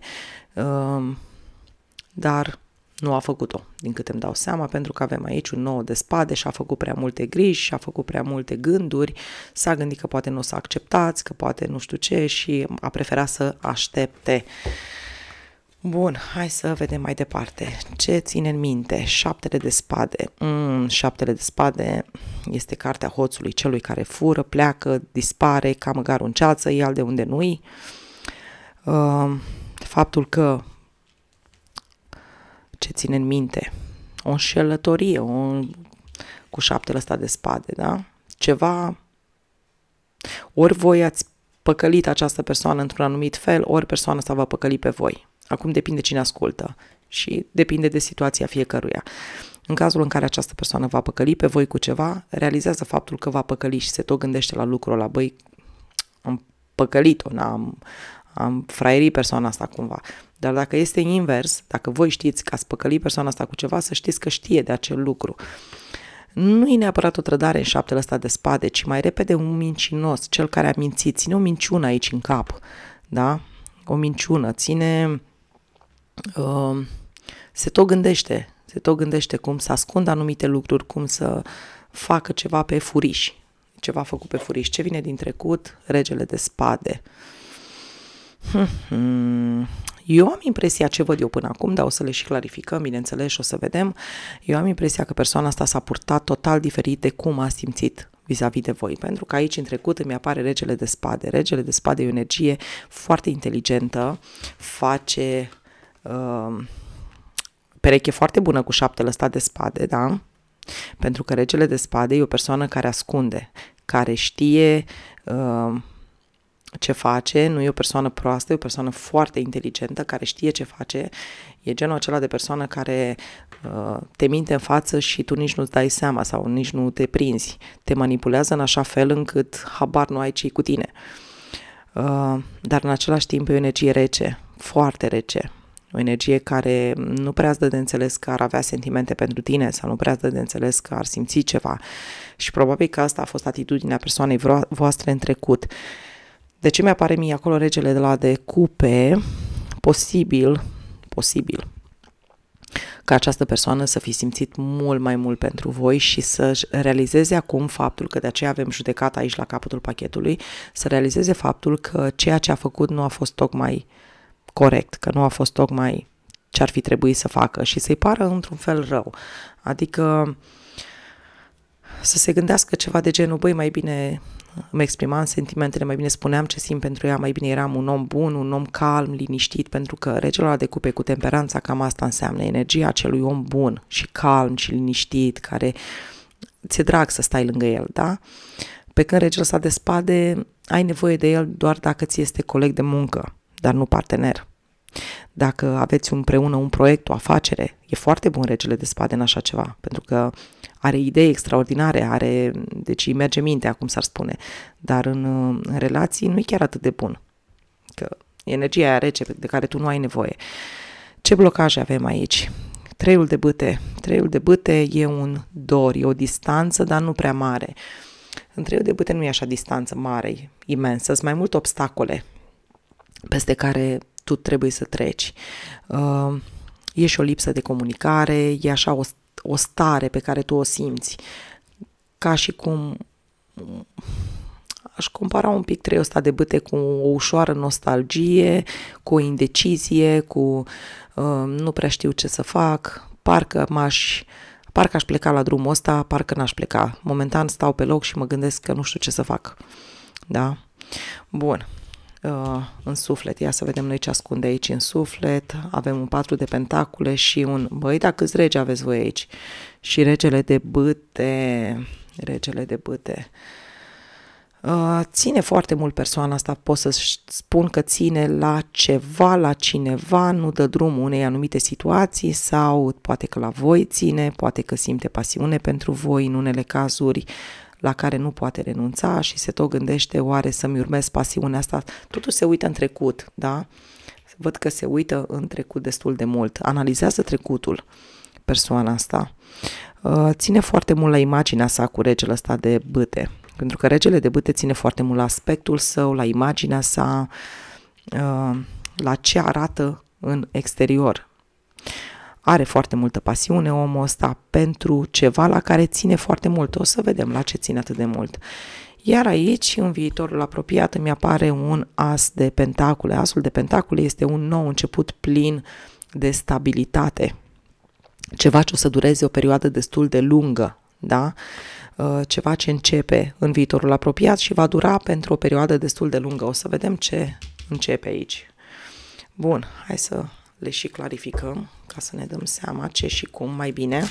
dar nu a făcut-o, din câte îmi dau seama, pentru că avem aici un nou de spade și a făcut prea multe griji, și a făcut prea multe gânduri, s-a gândit că poate nu o să acceptați, că poate nu știu ce și a preferat să aștepte. Bun, hai să vedem mai departe. Ce ține în minte? Șaptele de spade. Mm, șaptele de spade este cartea hoțului, celui care fură, pleacă, dispare, ca măgarul în ceață, ia de unde nu-i. Uh, faptul că ce ține în minte? O înșelătorie, o, cu șaptele ăsta de spade, da? Ceva, ori voi ați păcălit această persoană într-un anumit fel, ori persoana asta va păcăli pe voi. Acum depinde cine ascultă și depinde de situația fiecăruia. În cazul în care această persoană va păcăli pe voi cu ceva, realizează faptul că va păcăli și se tot gândește la lucrul ăla, băi, am păcălit-o, n-am, am fraierit persoana asta cumva. Dar dacă este invers, dacă voi știți că ați păcălit persoana asta cu ceva, să știți că știe de acel lucru. Nu e neapărat o trădare în șaptele ăsta de spade, ci mai repede un mincinos, cel care a mințit, ține o minciună aici în cap, da? O minciună, ține, uh, se tot gândește, se tot gândește cum să ascundă anumite lucruri, cum să facă ceva pe furiș, ceva făcut pe furiș. Ce vine din trecut? Regele de spade. Eu am impresia, ce văd eu până acum, dar o să le și clarificăm, bineînțeles, și o să vedem. Eu am impresia că persoana asta s-a purtat total diferit de cum a simțit vis-a-vis de voi, pentru că aici în trecut îmi apare regele de spade. Regele de spade e o energie foarte inteligentă, face uh, pereche foarte bună cu șaptele ăsta de spade, da? Pentru că regele de spade e o persoană care ascunde, care știe uh, ce face, nu e o persoană proastă, e o persoană foarte inteligentă, care știe ce face, e genul acela de persoană care uh, te minte în față și tu nici nu-ți dai seama sau nici nu te prinzi, te manipulează în așa fel încât habar nu ai ce cu tine. Uh, dar în același timp e o energie rece, foarte rece, o energie care nu prea îți dă de înțeles că ar avea sentimente pentru tine sau nu prea îți dă de înțeles că ar simți ceva și probabil că asta a fost atitudinea persoanei voastre în trecut. De ce mi-apare mie acolo regele de la de cupe? Posibil, posibil ca această persoană să fi simțit mult mai mult pentru voi și să realizeze acum faptul că de aceea avem judecat aici la capătul pachetului, să realizeze faptul că ceea ce a făcut nu a fost tocmai corect, că nu a fost tocmai ce ar fi trebuit să facă și să-i pară într-un fel rău. Adică să se gândească ceva de genul, băi, mai bine îmi exprimam sentimentele, mai bine spuneam ce simt pentru ea, mai bine eram un om bun, un om calm, liniștit, pentru că regele ăla de cupe cu temperanța, cam asta înseamnă energia acelui om bun și calm și liniștit, care ți-e drag să stai lângă el, da? Pe când regele ăsta de spade, ai nevoie de el doar dacă ți este coleg de muncă, dar nu partener. Dacă aveți împreună un proiect, o afacere, e foarte bun regele de spade în așa ceva, pentru că are idei extraordinare, are, deci îi merge mintea, cum s-ar spune, dar în, în relații nu e chiar atât de bun, că energia aia rece de care tu nu ai nevoie. Ce blocaje avem aici? Treiul de bâte. Treiul de bâte e un dor, e o distanță, dar nu prea mare. În treiul de bâte nu e așa distanță mare, imensă, sunt mai multe obstacole peste care tu trebuie să treci. Uh, e și o lipsă de comunicare, e așa o, o stare pe care tu o simți, ca și cum aș compara un pic treiul ăsta de bâte cu o ușoară nostalgie, cu o indecizie, cu uh, nu prea știu ce să fac, parcă m-aș parcă aș pleca la drumul ăsta, parcă n-aș pleca. Momentan stau pe loc și mă gândesc că nu știu ce să fac. Da? Bun. Uh, în suflet, ia să vedem noi ce ascunde aici în suflet. Avem un patru de pentacule și un, băi, da, câți regi aveți voi aici? Și regele de bâte, regele de bâte. Uh, ține foarte mult persoana asta, pot să spun că ține la ceva, la cineva, nu dă drumul unei anumite situații sau poate că la voi ține, poate că simte pasiune pentru voi în unele cazuri, la care nu poate renunța și se tot gândește, oare să-mi urmez pasiunea asta? Totul se uită în trecut, da? Văd că se uită în trecut destul de mult. Analizează trecutul persoana asta. Ține foarte mult la imaginea sa cu regele ăsta de bâte. Pentru că regele de bâte ține foarte mult la aspectul său, la imaginea sa, la ce arată în exterior. Are foarte multă pasiune omul ăsta pentru ceva la care ține foarte mult. O să vedem la ce ține atât de mult. Iar aici, în viitorul apropiat, îmi apare un as de pentacule. Asul de pentacule este un nou început plin de stabilitate. Ceva ce o să dureze o perioadă destul de lungă, da? Ceva ce începe în viitorul apropiat și va dura pentru o perioadă destul de lungă. O să vedem ce începe aici. Bun, hai să le și clarificăm ca să ne dăm seama ce și cum mai bine.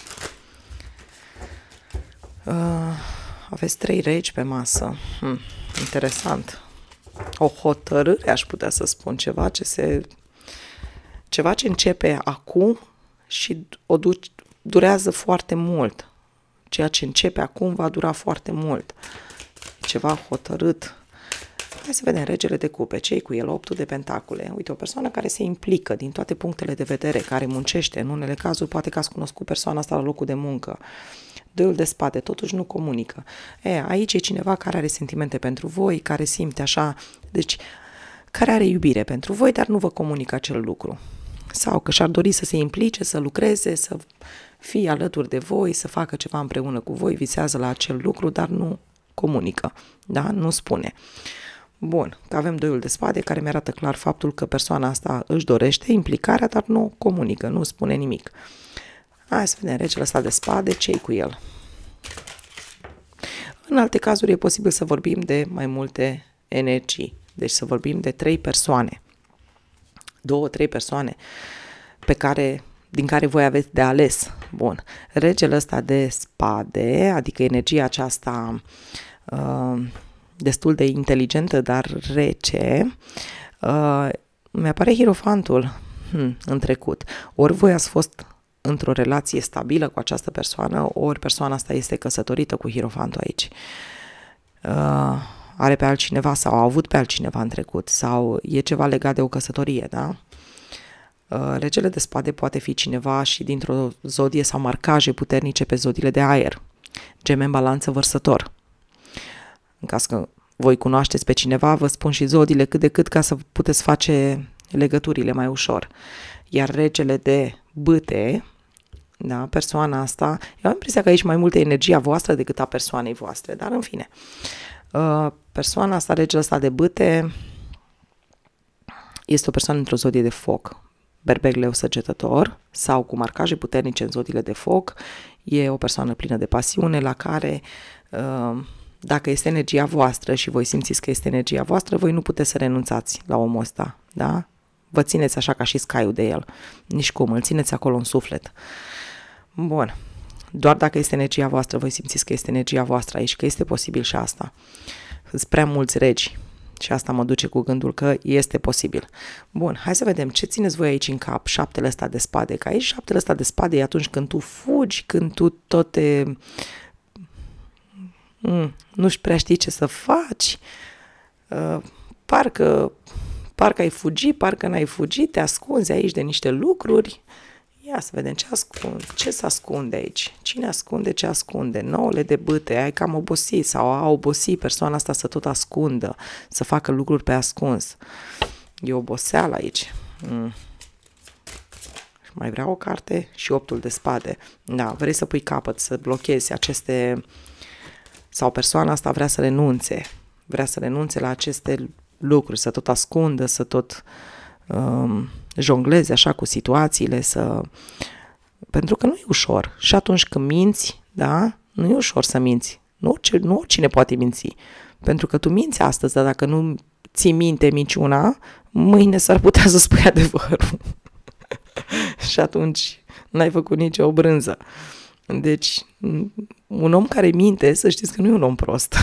Uh, aveți trei regi pe masă. Hmm, interesant. O hotărâre, aș putea să spun, ceva ce se ceva ce începe acum și o du- durează foarte mult. Ceea ce începe acum va dura foarte mult. Ceva hotărât. Hai să vedem regele de cupe, ce-i cu el, optul de pentacule. Uite, o persoană care se implică din toate punctele de vedere, care muncește, în unele cazuri poate că ați cunoscut persoana asta la locul de muncă. Doi de spade, totuși nu comunică. E, aici e cineva care are sentimente pentru voi, care simte așa, deci care are iubire pentru voi, dar nu vă comunică acel lucru. Sau că și-ar dori să se implice, să lucreze, să fie alături de voi, să facă ceva împreună cu voi, visează la acel lucru, dar nu comunică, da? Nu spune. Bun, că avem doiul de spade care mi-arată clar faptul că persoana asta își dorește implicarea, dar nu comunică, nu spune nimic. Hai să vedem regele ăsta de spade, ce-i cu el? În alte cazuri e posibil să vorbim de mai multe energii, deci să vorbim de trei persoane, două, trei persoane pe care, din care voi aveți de ales. Bun, regele ăsta de spade, adică energia aceasta uh, destul de inteligentă, dar rece, uh, mi-apare hierofantul hmm, în trecut. Ori voi ați fost într-o relație stabilă cu această persoană, ori persoana asta este căsătorită cu hierofantul aici. Uh, are pe altcineva sau a avut pe altcineva în trecut sau e ceva legat de o căsătorie, da? Uh, regele de spade poate fi cineva și dintr-o zodie sau marcaje puternice pe zodiile de aer. Gemeni, Balanță, Vărsător. În caz că voi cunoașteți pe cineva, vă spun și zodiile cât de cât ca să puteți face legăturile mai ușor. Iar regele de bâte, da, persoana asta, eu am impresia că aici mai multă energia voastră decât a persoanei voastre, dar în fine. Uh, persoana asta, regele ăsta de bâte, este o persoană într-o zodie de foc. Berbec, Leu, Săgetător sau cu marcaje puternice în zodiile de foc. E o persoană plină de pasiune la care uh, dacă este energia voastră și voi simțiți că este energia voastră, voi nu puteți să renunțați la omul ăsta, da? Vă țineți așa ca și Sky-ul de el. Nici cum, îl țineți acolo în suflet. Bun. Doar dacă este energia voastră, voi simțiți că este energia voastră aici, că este posibil și asta. Sunt prea mulți regi și asta mă duce cu gândul că este posibil. Bun, hai să vedem ce țineți voi aici în cap, șaptele ăsta de spade. Că aici șaptele ăsta de spade e atunci când tu fugi, când tu tot te... Mm, nu-și prea știi ce să faci, uh, parcă, parcă ai fugit, parcă n-ai fugit, te ascunzi aici de niște lucruri. Ia să vedem ce ascund, ce se ascunde aici, cine ascunde, ce ascunde, nouăle de bâte, ai cam obosit sau a obosit persoana asta să tot ascundă, să facă lucruri pe ascuns. E oboseală aici. Mm. Mai vreau o carte și optul de spade. Da, vrei să pui capăt, să blochezi aceste... Sau persoana asta vrea să renunțe, vrea să renunțe la aceste lucruri, să tot ascundă, să tot um, jongleze așa cu situațiile, să... pentru că nu e ușor. Și atunci când minți, da, nu e ușor să minți. Nu, orice, nu oricine poate minți. Pentru că tu minți astăzi, dar dacă nu ții minte minciuna, mâine s-ar putea să spui adevărul. Și atunci n-ai făcut nicio brânză. Deci, un om care minte, să știți că nu e un om prost.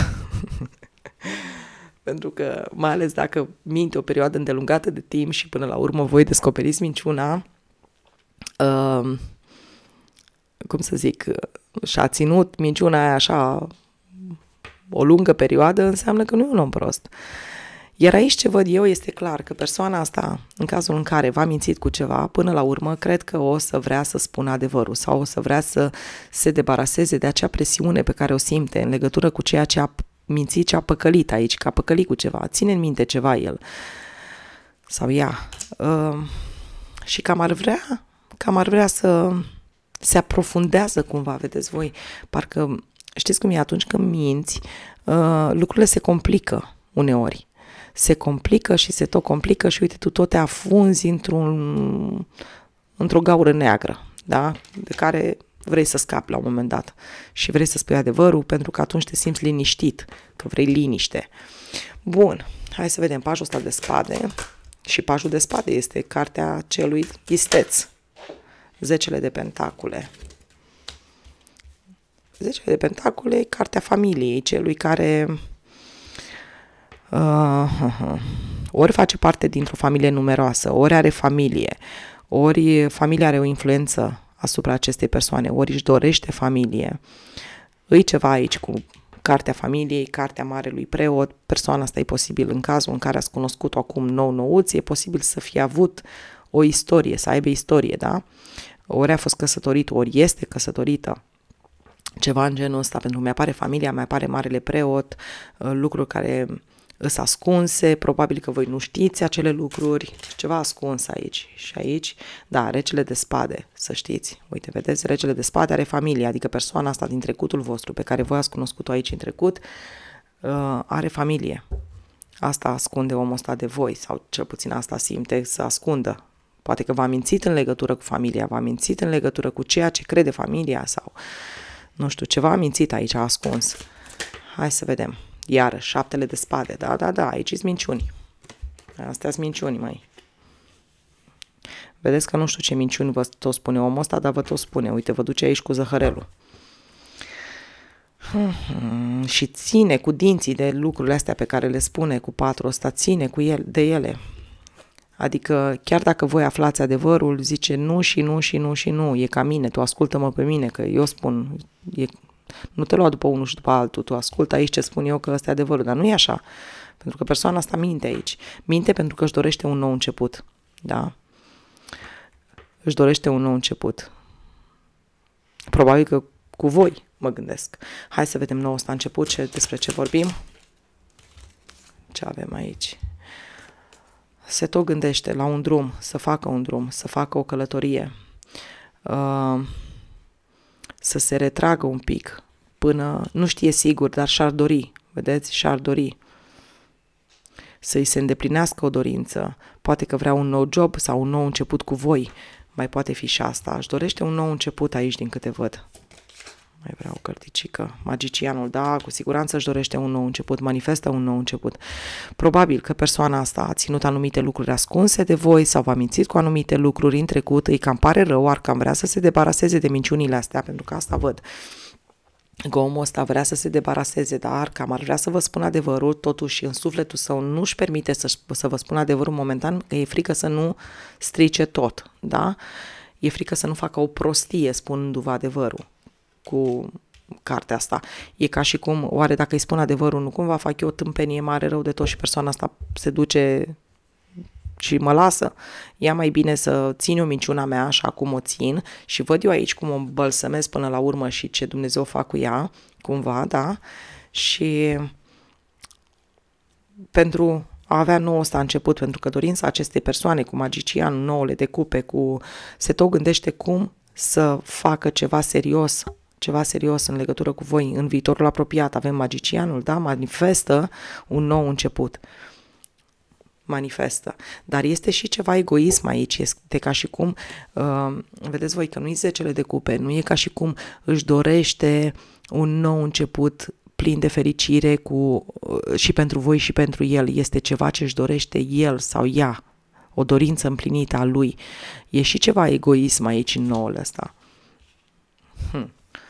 Pentru că, mai ales dacă minte o perioadă îndelungată de timp și până la urmă voi descoperiți minciuna, uh, cum să zic, și-a ținut minciuna aia așa o lungă perioadă, înseamnă că nu e un om prost. Iar aici ce văd eu este clar că persoana asta, în cazul în care v-a mințit cu ceva, până la urmă, cred că o să vrea să spună adevărul sau o să vrea să se debaraseze de acea presiune pe care o simte în legătură cu ceea ce a mințit, ce a păcălit aici, că a păcălit cu ceva, ține în minte ceva el sau ea. Uh, și cam ar vrea, cam ar vrea să se aprofundează cumva, vedeți voi, parcă știți cum e atunci când minți, uh, lucrurile se complică uneori. Se complică și se tot complică și uite, tu tot te afunzi într-un, într-o gaură neagră, da? De care vrei să scapi la un moment dat și vrei să spui adevărul pentru că atunci te simți liniștit, că vrei liniște. Bun, hai să vedem pajul ăsta de spade și pajul de spade este cartea celui isteț, zecele de pentacule. Zecele de pentacule e cartea familiei, celui care... Uh, ori face parte dintr-o familie numeroasă, ori are familie, ori familia are o influență asupra acestei persoane, ori își dorește familie. Îi ceva aici cu cartea familiei, cartea marelui preot, persoana asta e posibil în cazul în care ați cunoscut-o acum nou-nouți, e posibil să fie avut o istorie, să aibă istorie, da? Ori a fost căsătorit, ori este căsătorită. Ceva în genul ăsta, pentru că mi-apare familia, mi-apare marele preot, lucruri care îs ascunse, probabil că voi nu știți acele lucruri, ceva ascuns aici și aici, da, regele de spade, să știți, uite, vedeți, regele de spade are familie, adică persoana asta din trecutul vostru, pe care voi ați cunoscut-o aici în trecut, uh, are familie, asta ascunde omul ăsta de voi, sau cel puțin asta simte să ascundă, poate că v-a mințit în legătură cu familia, v-a mințit în legătură cu ceea ce crede familia, sau, nu știu, ceva a mințit aici, a ascuns, hai să vedem. Iarăși, șaptele de spade, da, da, da, aici sunt minciuni. Astea-s minciuni, măi. Vedeți că nu știu ce minciuni vă tot spune omul ăsta, dar vă tot spune. Uite, vă duce aici cu zăhărelul. Hmm, și ține cu dinții de lucrurile astea pe care le spune cu patrul ăsta, ține cu el, de ele. Adică, chiar dacă voi aflați adevărul, zice nu și nu și nu și nu, e ca mine, tu ascultă-mă pe mine, că eu spun, e... Nu te lua după unul și după altul, tu ascultă aici ce spun eu că ăsta e adevărul, dar nu e așa. Pentru că persoana asta minte aici. Minte pentru că își dorește un nou început. Da? Își dorește un nou început. Probabil că cu voi mă gândesc. Hai să vedem nou ăsta început, ce, despre ce vorbim. Ce avem aici? Se tot gândește la un drum, să facă un drum, să facă o călătorie. Uh, să se retragă un pic până, nu știe sigur, dar și-ar dori, vedeți, și-ar dori să-i se îndeplinească o dorință, poate că vrea un nou job sau un nou început cu voi, mai poate fi și asta, își dorește un nou început aici din câte văd, Mai vreau o cărticică. Magicianul, da, cu siguranță își dorește un nou început, manifestă un nou început. Probabil că persoana asta a ținut anumite lucruri ascunse de voi sau v-a mințit cu anumite lucruri în trecut, îi cam pare rău, ar cam vrea să se debaraseze de minciunile astea, pentru că asta văd. Că omul ăsta vrea să se debaraseze, dar cam ar vrea să vă spun adevărul, totuși în sufletul său nu-și permite să, să vă spună adevărul momentan, că e frică să nu strice tot, da? E frică să nu facă o prostie spunându-vă adevărul cu cartea asta. E ca și cum, oare dacă îi spun adevărul, nu cumva fac eu o tâmpenie mare rău de tot și persoana asta se duce și mă lasă? Ia mai bine să țin o minciuna mea așa cum o țin și văd eu aici cum o bălsămesc până la urmă și ce Dumnezeu fac cu ea, cumva, da? Și pentru a avea nou ăsta început, pentru că dorința acestei persoane cu magician, noule de cupe, cu se tot gândește cum să facă ceva serios, ceva serios în legătură cu voi în viitorul apropiat. Avem magicianul, da? Manifestă un nou început. Manifestă. Dar este și ceva egoism aici, este ca și cum, uh, vedeți voi că nu-i zecele de cupe, nu e ca și cum își dorește un nou început plin de fericire cu, uh, și pentru voi și pentru el. Este ceva ce își dorește el sau ea, o dorință împlinită a lui. E și ceva egoism aici în noul ăsta. Hm.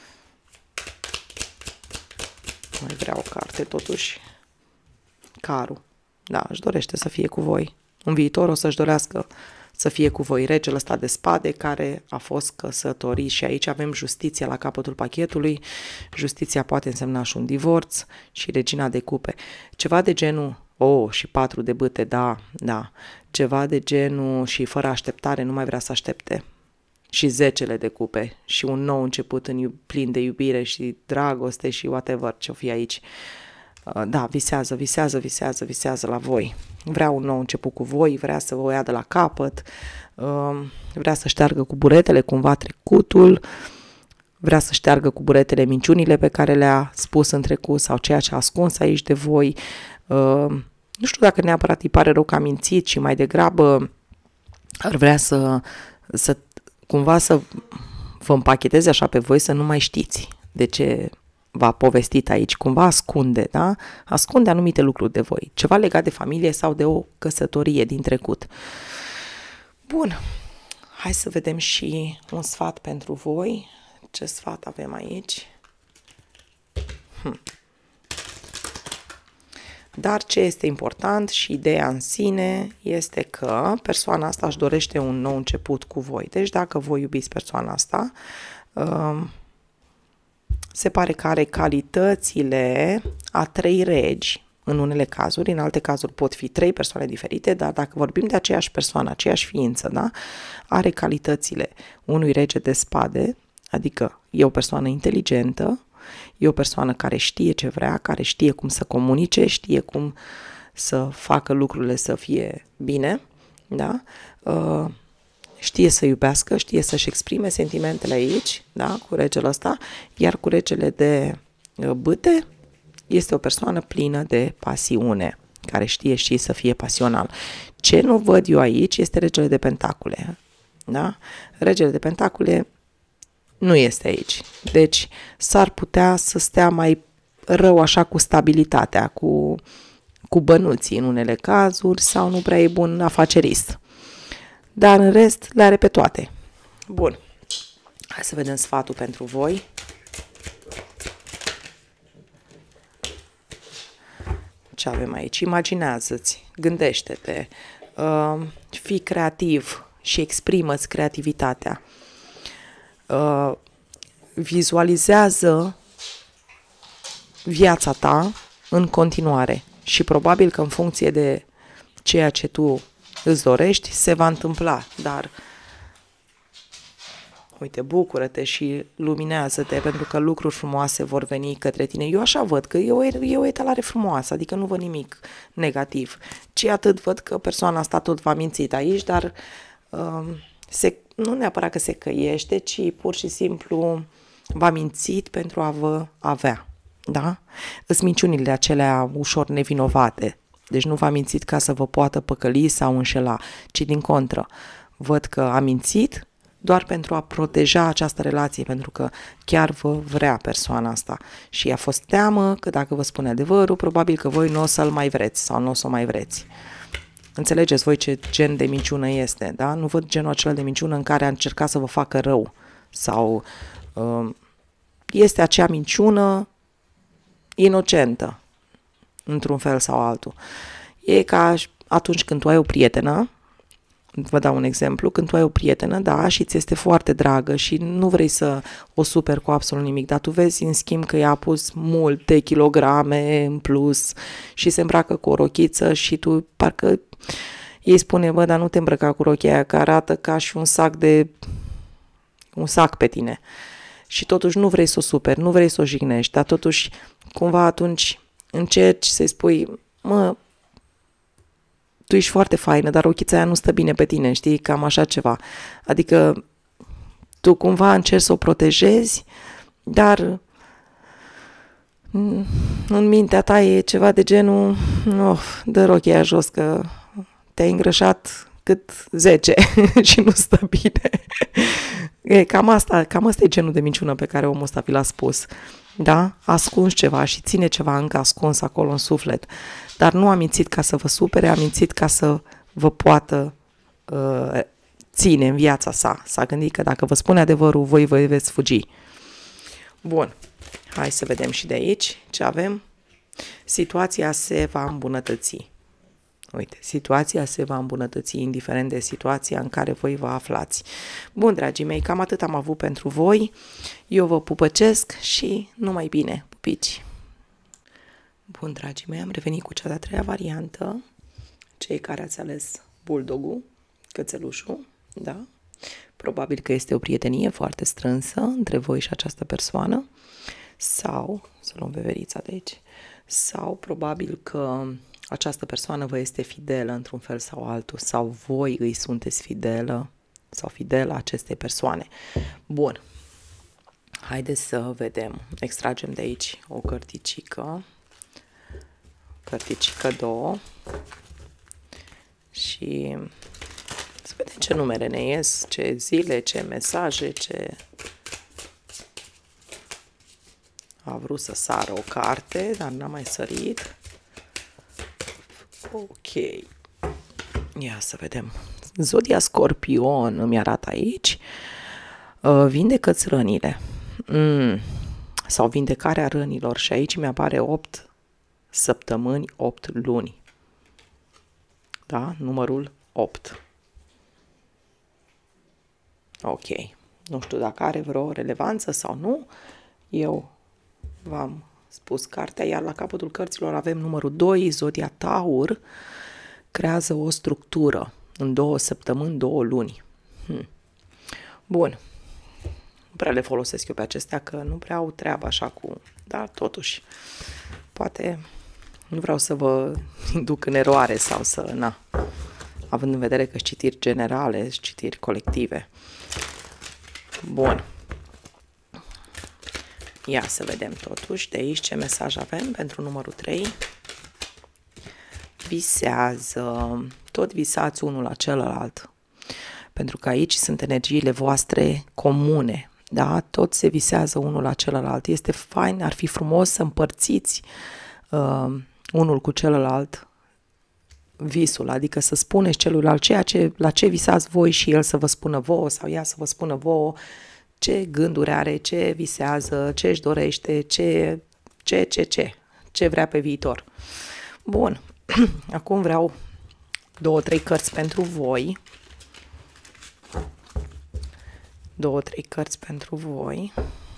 Mai vreau o carte, totuși. Carul. Da, își dorește să fie cu voi. În viitor o să-și dorească să fie cu voi. Regele ăsta de spade care a fost căsătorit și aici avem justiția la capătul pachetului. Justiția poate însemna și un divorț și regina de cupe. Ceva de genul, oh, și patru de bâte, da, da. Ceva de genul și fără așteptare, nu mai vrea să aștepte. Și zecele de cupe și un nou început în plin de iubire și dragoste și whatever ce-o fi aici. Da, visează, visează, visează, visează la voi. Vrea un nou început cu voi, vrea să vă ia de la capăt, vrea să șteargă cu buretele cumva trecutul, vrea să șteargă cu buretele minciunile pe care le-a spus în trecut sau ceea ce a ascuns aici de voi. Nu știu dacă neapărat îi pare rău că a mințit și mai degrabă ar vrea să, să cumva să vă împacheteze așa pe voi să nu mai știți de ce v-a povestit aici, cumva ascunde, da? Ascunde anumite lucruri de voi, ceva legat de familie sau de o căsătorie din trecut. Bun, hai să vedem și un sfat pentru voi. Ce sfat avem aici? Hm. Dar ce este important și ideea în sine este că persoana asta își dorește un nou început cu voi. Deci dacă voi iubiți persoana asta, uh, se pare că are calitățile a trei regi, în unele cazuri, în alte cazuri pot fi trei persoane diferite, dar dacă vorbim de aceeași persoană, aceeași ființă, da? Are calitățile unui rege de spade, adică e o persoană inteligentă, e o persoană care știe ce vrea, care știe cum să comunice, știe cum să facă lucrurile să fie bine, da? Uh, știe să iubească, știe să-și exprime sentimentele aici, da? Cu regele ăsta, iar cu regele de uh, bâte este o persoană plină de pasiune, care știe și să fie pasional. Ce nu văd eu aici este regele de pentacule, da? Regele de pentacule nu este aici. Deci s-ar putea să stea mai rău așa cu stabilitatea, cu, cu bănuții în unele cazuri sau nu prea e bun afacerist. Dar în rest le are pe toate. Bun. Hai să vedem sfatul pentru voi. Ce avem aici? Imaginează-ți, gândește-te, uh, fii creativ și exprimă-ți creativitatea. Uh, vizualizează viața ta în continuare și probabil că în funcție de ceea ce tu îți dorești se va întâmpla, dar uite, bucură-te și luminează-te pentru că lucruri frumoase vor veni către tine. Eu așa văd că e o, e o etalare frumoasă, adică nu văd nimic negativ, ci atât văd că persoana asta tot v-a mințit aici, dar uh, se, nu neapărat că se căiește, ci pur și simplu v-a mințit pentru a vă avea, da? Îs minciunile acelea ușor nevinovate, deci nu v-a mințit ca să vă poată păcăli sau înșela, ci din contră, văd că a mințit doar pentru a proteja această relație, pentru că chiar vă vrea persoana asta. Și a fost teamă că dacă vă spune adevărul, probabil că voi nu o să-l mai vreți sau nu o să o mai vreți. Înțelegeți voi ce gen de minciună este, da? Nu văd genul acela de minciună în care a încercat să vă facă rău sau uh, este acea minciună inocentă, într-un fel sau altul. E ca atunci când tu ai o prietenă, vă dau un exemplu, când tu ai o prietenă, da, și ți este foarte dragă și nu vrei să o superi cu absolut nimic, dar tu vezi în schimb că i-a pus multe kilograme în plus și se îmbracă cu o rochiță și tu parcă ei spune, bă, dar nu te îmbrăca cu rochia aia, că arată ca și un sac de un sac pe tine. Și totuși nu vrei să o superi, nu vrei să o jignești, dar totuși cumva atunci încerci să-i spui, mă, tu ești foarte faină, dar rochița aia nu stă bine pe tine, știi? Cam așa ceva. Adică tu cumva încerci să o protejezi, dar în mintea ta e ceva de genul, of, dă rochia aia jos că te-ai îngrășat cât zece și nu stă bine. E, cam asta, cam asta e genul de minciună pe care omul ăsta vi l-a spus. Da? Ascunzi ceva și ține ceva încă ascuns acolo în suflet. Dar nu a mințit ca să vă supere, a mințit ca să vă poată uh, ține în viața sa. S-a gândit că dacă vă spune adevărul, voi vă veți fugi. Bun. Hai să vedem și de aici ce avem. Situația se va îmbunătăți. Uite, situația se va îmbunătăți indiferent de situația în care voi vă aflați. Bun, dragii mei, cam atât am avut pentru voi. Eu vă pupăcesc și numai bine, pupici! Bun, dragii mei, am revenit cu cea de-a treia variantă. Cei care ați ales bulldogul, cățelușul, da? Probabil că este o prietenie foarte strânsă între voi și această persoană. Sau, să luăm veverița de aici, sau probabil că această persoană vă este fidelă într-un fel sau altul, sau voi îi sunteți fidelă sau fidelă acestei persoane. Bun. Haideți să vedem. Extragem de aici o cărticică, cărticică două și să vedem ce numere ne ies, ce zile, ce mesaje, ce... A vrut să sară o carte, dar n-a mai sărit. Ok. Ia să vedem. Zodia Scorpion îmi arată aici. Uh, vindecă-ți rănile. Mm. Sau vindecarea rănilor. Și aici mi-apare opt săptămâni, opt luni. Da? Numărul opt. Ok. Nu știu dacă are vreo relevanță sau nu. Eu v-am spus cartea, iar la capătul cărților avem numărul doi, Zodia Taur, creează o structură în două săptămâni, două luni. Hm. Bun. Nu prea le folosesc eu pe acestea, că nu prea au treabă așa cu... Dar totuși, poate nu vreau să vă induc în eroare sau să... Na, având în vedere că citiri generale, citiri colective. Bun. Ia să vedem totuși de aici ce mesaj avem pentru numărul trei. Visează. Tot visați unul la celălalt. Pentru că aici sunt energiile voastre comune. Da? Tot se visează unul la celălalt. Este fain, ar fi frumos să împărțiți uh, unul cu celălalt visul. Adică să spuneți celuilalt ceea ce, la ce visați voi și el să vă spună vouă sau ea să vă spună vouă ce gânduri are, ce visează, ce își dorește, ce, ce, ce, ce, ce vrea pe viitor. Bun, acum vreau două, trei cărți pentru voi. Două, trei cărți pentru voi.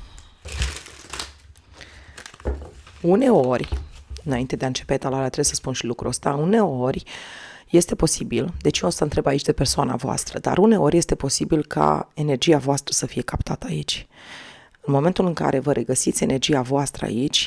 Uneori, înainte de a începe etalarea, trebuie să spun și lucrul ăsta, uneori este posibil, deci eu o să întreb aici de persoana voastră, dar uneori este posibil ca energia voastră să fie captată aici. În momentul în care vă regăsiți energia voastră aici,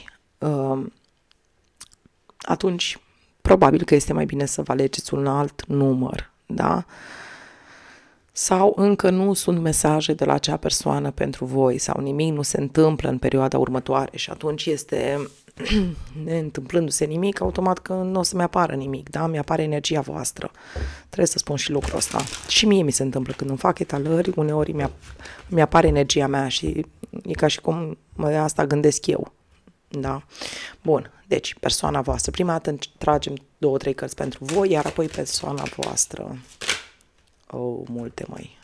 atunci probabil că este mai bine să vă alegeți un alt număr, da? Sau încă nu sunt mesaje de la acea persoană pentru voi sau nimic nu se întâmplă în perioada următoare și atunci este neîntâmplându-se nimic, automat că nu o să-mi apară nimic, da? Mi-apare energia voastră. Trebuie să spun și lucrul ăsta. Și mie mi se întâmplă când îmi fac etalări, uneori mi, mi apare energia mea și e ca și cum mă, asta gândesc eu. Da? Bun, deci persoana voastră. Prima dată tragem două, trei cărți pentru voi, iar apoi persoana voastră. Oh, multe mai.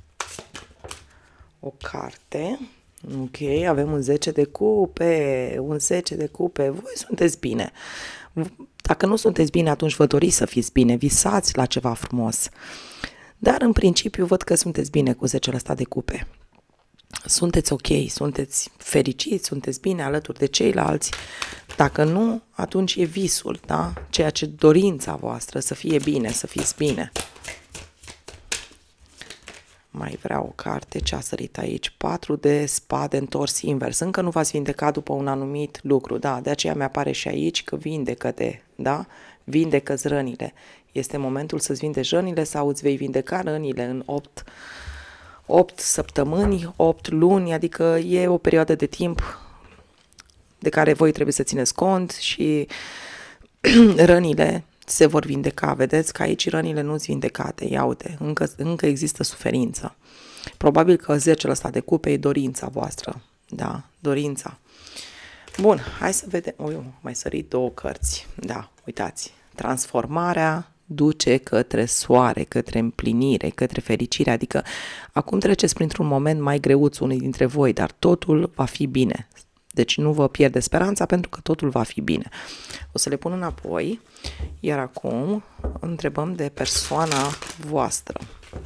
O carte. Ok, avem un zece de cupe, un zece de cupe. Voi sunteți bine. Dacă nu sunteți bine, atunci vă doriți să fiți bine, visați la ceva frumos. Dar în principiu văd că sunteți bine cu zecele ăsta de cupe. Sunteți ok, sunteți fericiți, sunteți bine alături de ceilalți. Dacă nu, atunci e visul, da? Ceea ce dorința voastră să fie bine, să fiți bine. Mai vreau o carte, ce a sărit aici? patru de spade întors invers. Încă nu v-ați vindecat după un anumit lucru, da? De aceea mi-apare și aici că vindecă-te, da? Vindecă-ți rănile. Este momentul să-ți vindești rănile sau îți vei vindeca rănile în opt, opt săptămâni, opt luni, adică e o perioadă de timp de care voi trebuie să țineți cont și rănile se vor vindeca. Vedeți că aici rănile nu-s vindecate. Ia uite, încă, încă există suferință. Probabil că zecele ăsta de cupe e dorința voastră. Da, dorința. Bun, hai să vedem. Ui, mai sărit două cărți. Da, uitați. Transformarea duce către soare, către împlinire, către fericire. Adică acum treceți printr-un moment mai greuț unii dintre voi, dar totul va fi bine. Deci nu vă pierde speranța pentru că totul va fi bine. O să le pun înapoi, iar acum întrebăm de persoana voastră.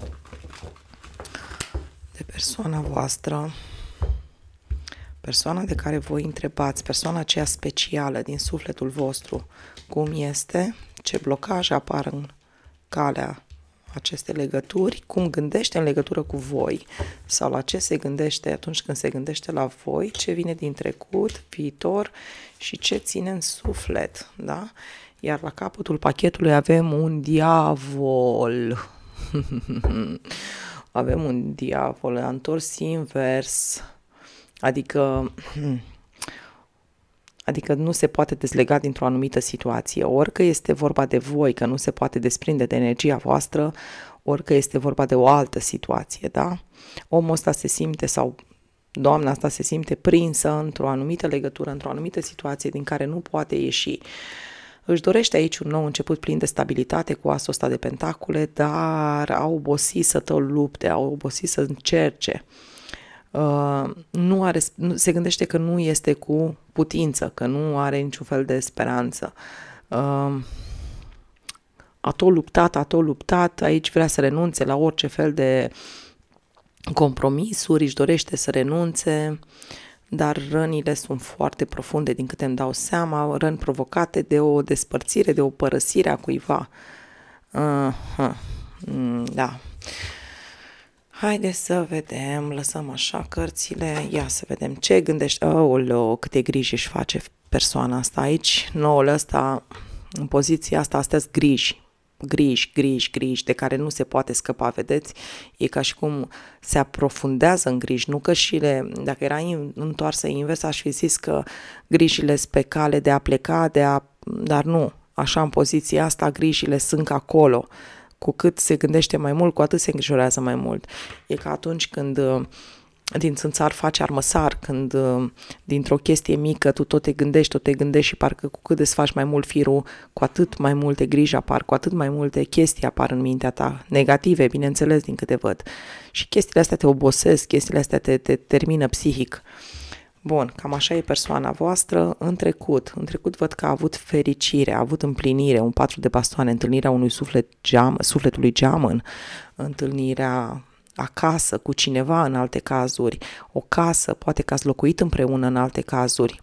De persoana voastră, persoana de care voi întrebați, persoana aceea specială din sufletul vostru, cum este, ce blocaje apar în calea aceste legături, cum gândește în legătură cu voi sau la ce se gândește atunci când se gândește la voi, ce vine din trecut, viitor și ce ține în suflet, da? Iar la capătul pachetului avem un diavol. Avem un diavol întors invers, adică adică nu se poate dezlega dintr-o anumită situație, ori că este vorba de voi, că nu se poate desprinde de energia voastră, ori că este vorba de o altă situație, da? Omul ăsta se simte sau doamna asta se simte prinsă într-o anumită legătură, într-o anumită situație din care nu poate ieși. Își dorește aici un nou început plin de stabilitate cu asul ăsta de pentacule, dar a obosit să tot lupte, a obosit să încerce. Uh, nu are, nu, se gândește că nu este cu putință, că nu are niciun fel de speranță. Uh, a tot luptat, a tot luptat, aici vrea să renunțe la orice fel de compromisuri, își dorește să renunțe, dar rănile sunt foarte profunde din câte îmi dau seama, răni provocate de o despărțire, de o părăsire a cuiva. Uh, uh, da. Haideți să vedem, lăsăm așa cărțile, ia să vedem ce gândește, aoleo, câte griji își face persoana asta aici, noul ăsta, în poziția asta, astea-s griji, griji, griji, griji, de care nu se poate scăpa, vedeți? E ca și cum se aprofundează în griji, nu că și le, dacă era întoarsă invers, aș fi zis că grijile sunt pe cale de a pleca, de a, dar nu, așa în poziția asta, grijile sunt acolo. Cu cât se gândește mai mult, cu atât se îngrijorează mai mult. E ca atunci când din țânțar faci armăsar, când dintr-o chestie mică tu tot te gândești, tot te gândești și parcă cu cât desfaci mai mult firul, cu atât mai multe griji apar, cu atât mai multe chestii apar în mintea ta, negative, bineînțeles, din câte văd. Și chestiile astea te obosesc, chestiile astea te, te termină psihic. Bun, cam așa e persoana voastră în trecut. În trecut văd că a avut fericire, a avut împlinire, un patru de bastoane, întâlnirea unui suflet geam, sufletului geamăn, întâlnirea acasă cu cineva în alte cazuri, o casă, poate că ați locuit împreună în alte cazuri.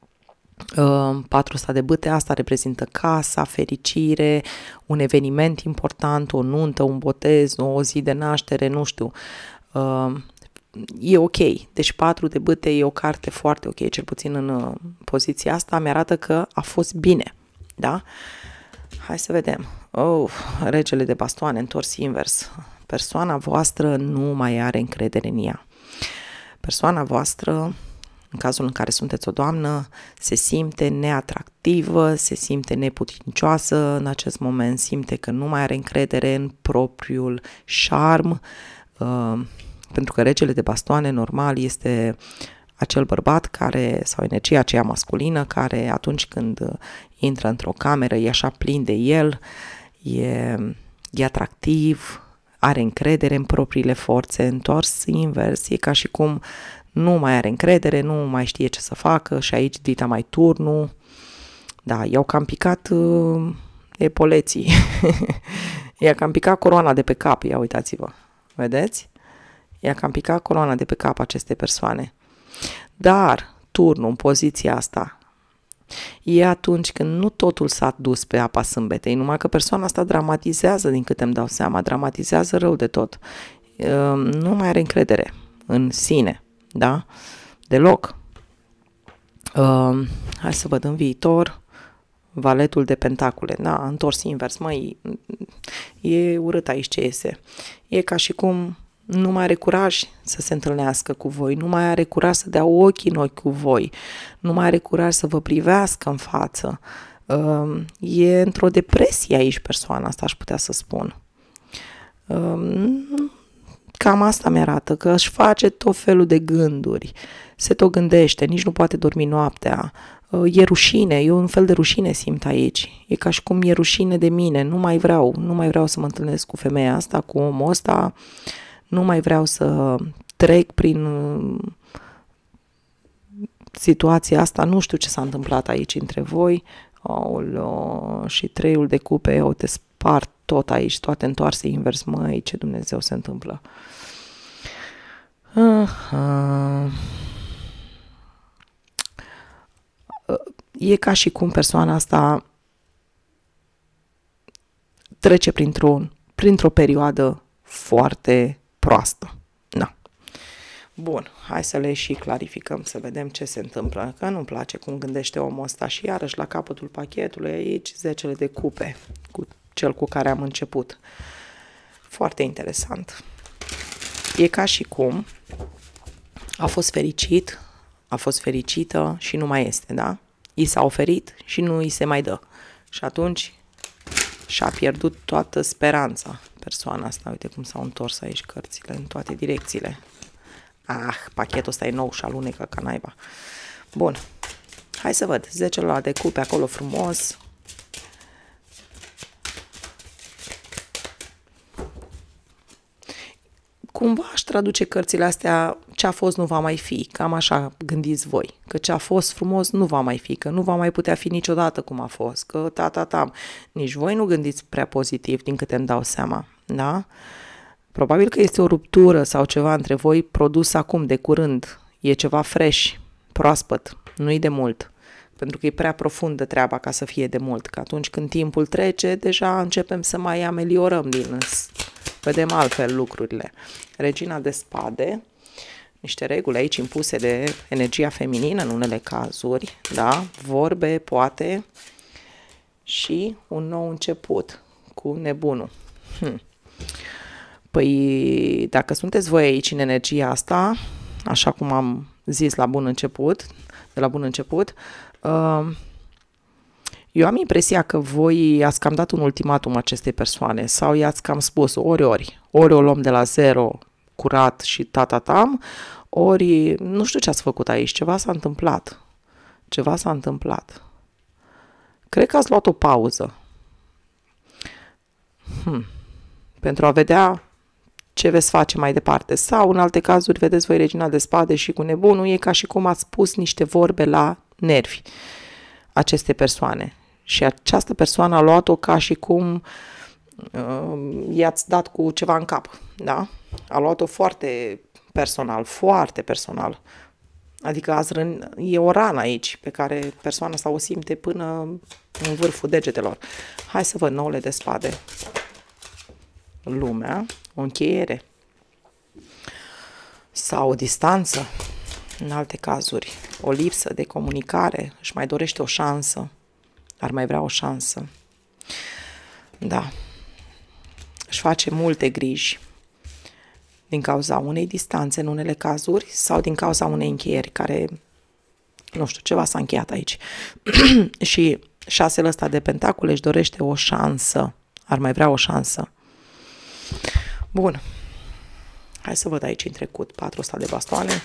Uh, patru ăsta de bâte, asta reprezintă casa, fericire, un eveniment important, o nuntă, un botez, o zi de naștere, nu știu. Uh, E ok, deci patru de bâte e o carte foarte ok, cel puțin în uh, poziția asta mi-arată că a fost bine, da? Hai să vedem. Oh, regele de bastoane întors invers. Persoana voastră nu mai are încredere în ea. Persoana voastră în cazul în care sunteți o doamnă, se simte neatractivă, se simte neputincioasă în acest moment, simte că nu mai are încredere în propriul șarm, uh, pentru că regele de bastoane normal este acel bărbat care, sau energia aceea masculină, care atunci când intră într-o cameră e așa plin de el, e, e atractiv, are încredere în propriile forțe, întors invers, e ca și cum nu mai are încredere, nu mai știe ce să facă și aici dita mai turnul. Da, i-au cam picat uh, epoleții, i-a cam picat coroana de pe cap, ia uitați-vă, vedeți? I-a cam picat coroana de pe cap aceste persoane. Dar turnul în poziția asta e atunci când nu totul s-a dus pe apa sâmbetei, numai că persoana asta dramatizează, din câte îmi dau seama, dramatizează rău de tot. Nu mai are încredere în sine, da? Deloc. Hai să văd în viitor. Valetul de pentacule, da, întors invers, măi, e urât aici ce iese. E ca și cum nu mai are curaj să se întâlnească cu voi, nu mai are curaj să dea ochii în ochi cu voi, nu mai are curaj să vă privească în față. E într-o depresie aici persoana asta, aș putea să spun. Cam asta mi-arată, că își face tot felul de gânduri, se tot gândește, nici nu poate dormi noaptea, e rușine, eu un fel de rușine simt aici, e ca și cum e rușine de mine, nu mai vreau, nu mai vreau să mă întâlnesc cu femeia asta, cu omul ăsta, nu mai vreau să trec prin situația asta, nu știu ce s-a întâmplat aici între voi. Aoleo, și treiul de cupe, o te spart tot aici, toate întoarse invers, măi, ce Dumnezeu se întâmplă. Aha. E ca și cum persoana asta trece printr-o, printr-o perioadă foarte proastă. Da. Bun, hai să le și clarificăm, să vedem ce se întâmplă, că nu-mi place cum gândește omul ăsta și iarăși la capătul pachetului aici zecele de cupe, cu cel cu care am început. Foarte interesant. E ca și cum a fost fericit, a fost fericită și nu mai este, da? I s-a oferit și nu îi se mai dă. Și atunci și-a pierdut toată speranța persoana asta. Uite cum s-au întors aici cărțile în toate direcțiile. Ah, pachetul ăsta e nou și alunecă ca naiba. Bun. Hai să văd. zecele de cupe acolo frumos. Cumva aș traduce cărțile astea, ce a fost nu va mai fi, cam așa gândiți voi, că ce a fost frumos nu va mai fi, că nu va mai putea fi niciodată cum a fost, că ta-ta-ta, nici voi nu gândiți prea pozitiv din câte îmi dau seama, da? Probabil că este o ruptură sau ceva între voi produs acum, de curând, e ceva fresh, proaspăt, nu-i de mult, pentru că e prea profundă treaba ca să fie de mult, că atunci când timpul trece, deja începem să mai ameliorăm din... Vedem altfel lucrurile. Regina de spade, niște reguli aici impuse de energia feminină în unele cazuri, da? Vorbe, poate, și un nou început cu nebunul. Hm. Păi, dacă sunteți voi aici în energia asta, așa cum am zis la bun început, de la bun început, uh, eu am impresia că voi ați cam dat un ultimatum acestei persoane sau i-ați cam spus ori, ori, ori o luăm de la zero, curat și ta-ta-tam, ori nu știu ce ați făcut aici, ceva s-a întâmplat, ceva s-a întâmplat. Cred că ați luat o pauză hmm. pentru a vedea ce veți face mai departe. Sau în alte cazuri, vedeți voi regina de spade și cu nebunul, e ca și cum ați pus niște vorbe la nervi aceste persoane. Și această persoană a luat-o ca și cum uh, i-ați dat cu ceva în cap, da? A luat-o foarte personal, foarte personal. Adică ați rân... e o rană aici pe care persoana asta o simte până în vârful degetelor. Hai să văd nouăle de spade. Lumea, o încheiere sau o distanță, în alte cazuri, o lipsă de comunicare, își mai dorește o șansă, ar mai vrea o șansă. Da. Își face multe griji din cauza unei distanțe în unele cazuri sau din cauza unei încheieri care Nu știu, ceva s-a încheiat aici. Și șasele ăsta de pentacule își dorește o șansă. Ar mai vrea o șansă. Bun. Hai să văd aici în trecut. Patru ăsta de bastoane.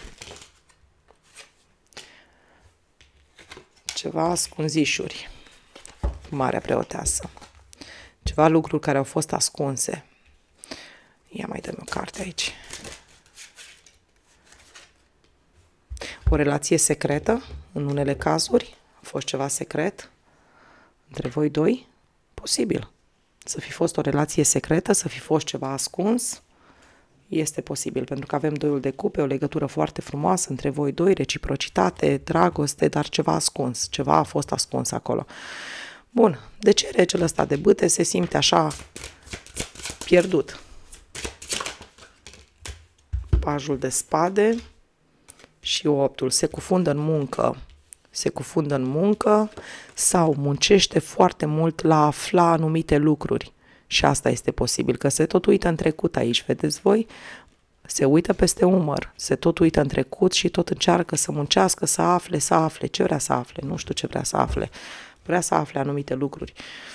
Ceva ascunzișuri. Marea preoteasă. Ceva lucruri care au fost ascunse. Ia mai dăm o carte aici. O relație secretă, în unele cazuri. A fost ceva secret între voi doi. Posibil. Să fi fost o relație secretă, să fi fost ceva ascuns. Este posibil, pentru că avem doiul de cupe, o legătură foarte frumoasă între voi doi, reciprocitate, dragoste, dar ceva ascuns. Ceva a fost ascuns acolo. Bun. De ce regele ăsta de bâte se simte așa pierdut? Pajul de spade și optul. Se cufundă în muncă. Se cufundă în muncă sau muncește foarte mult la a afla anumite lucruri. Și asta este posibil, că se tot uită în trecut aici, vedeți voi? Se uită peste umăr, se tot uită în trecut și tot încearcă să muncească, să afle, să afle. Ce vrea să afle? Nu știu ce vrea să afle. Vrea să afle anumite lucruri.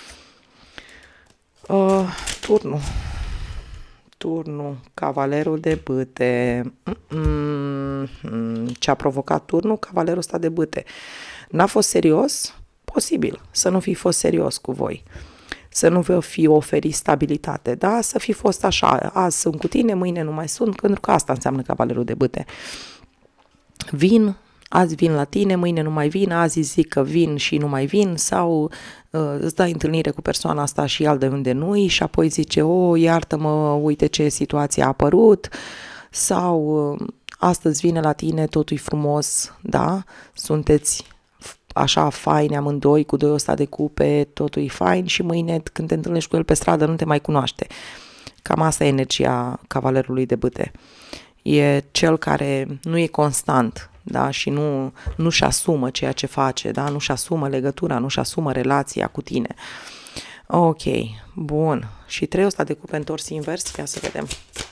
Uh, turnul. Turnul. Cavalerul de bâte. Mm-mm. Ce a provocat turnul? Cavalerul ăsta de bâte. N-a fost serios? Posibil. Să nu fi fost serios cu voi. Să nu vă fi oferit stabilitate, da? Să fi fost așa, azi sunt cu tine, mâine nu mai sunt, pentru că asta înseamnă cavalerul de bâte. Vin, azi vin la tine, mâine nu mai vin, azi zic că vin și nu mai vin, sau uh, îți dai întâlnire cu persoana asta și al de unde nu-i și apoi zice, o, iartă-mă, uite ce situație a apărut, sau uh, astăzi vine la tine, totul e frumos, da? Sunteți așa faini amândoi, cu doi ăsta de cupe, totul e fain și mâine când te întâlnești cu el pe stradă nu te mai cunoaște. Cam asta e energia cavalerului de bâte. E cel care nu e constant, da? Și nu, nu-și asumă ceea ce face, da? Nu-și asumă legătura, nu-și asumă relația cu tine. Ok, bun. Și trei ăsta de cupe întors invers, ia să vedem.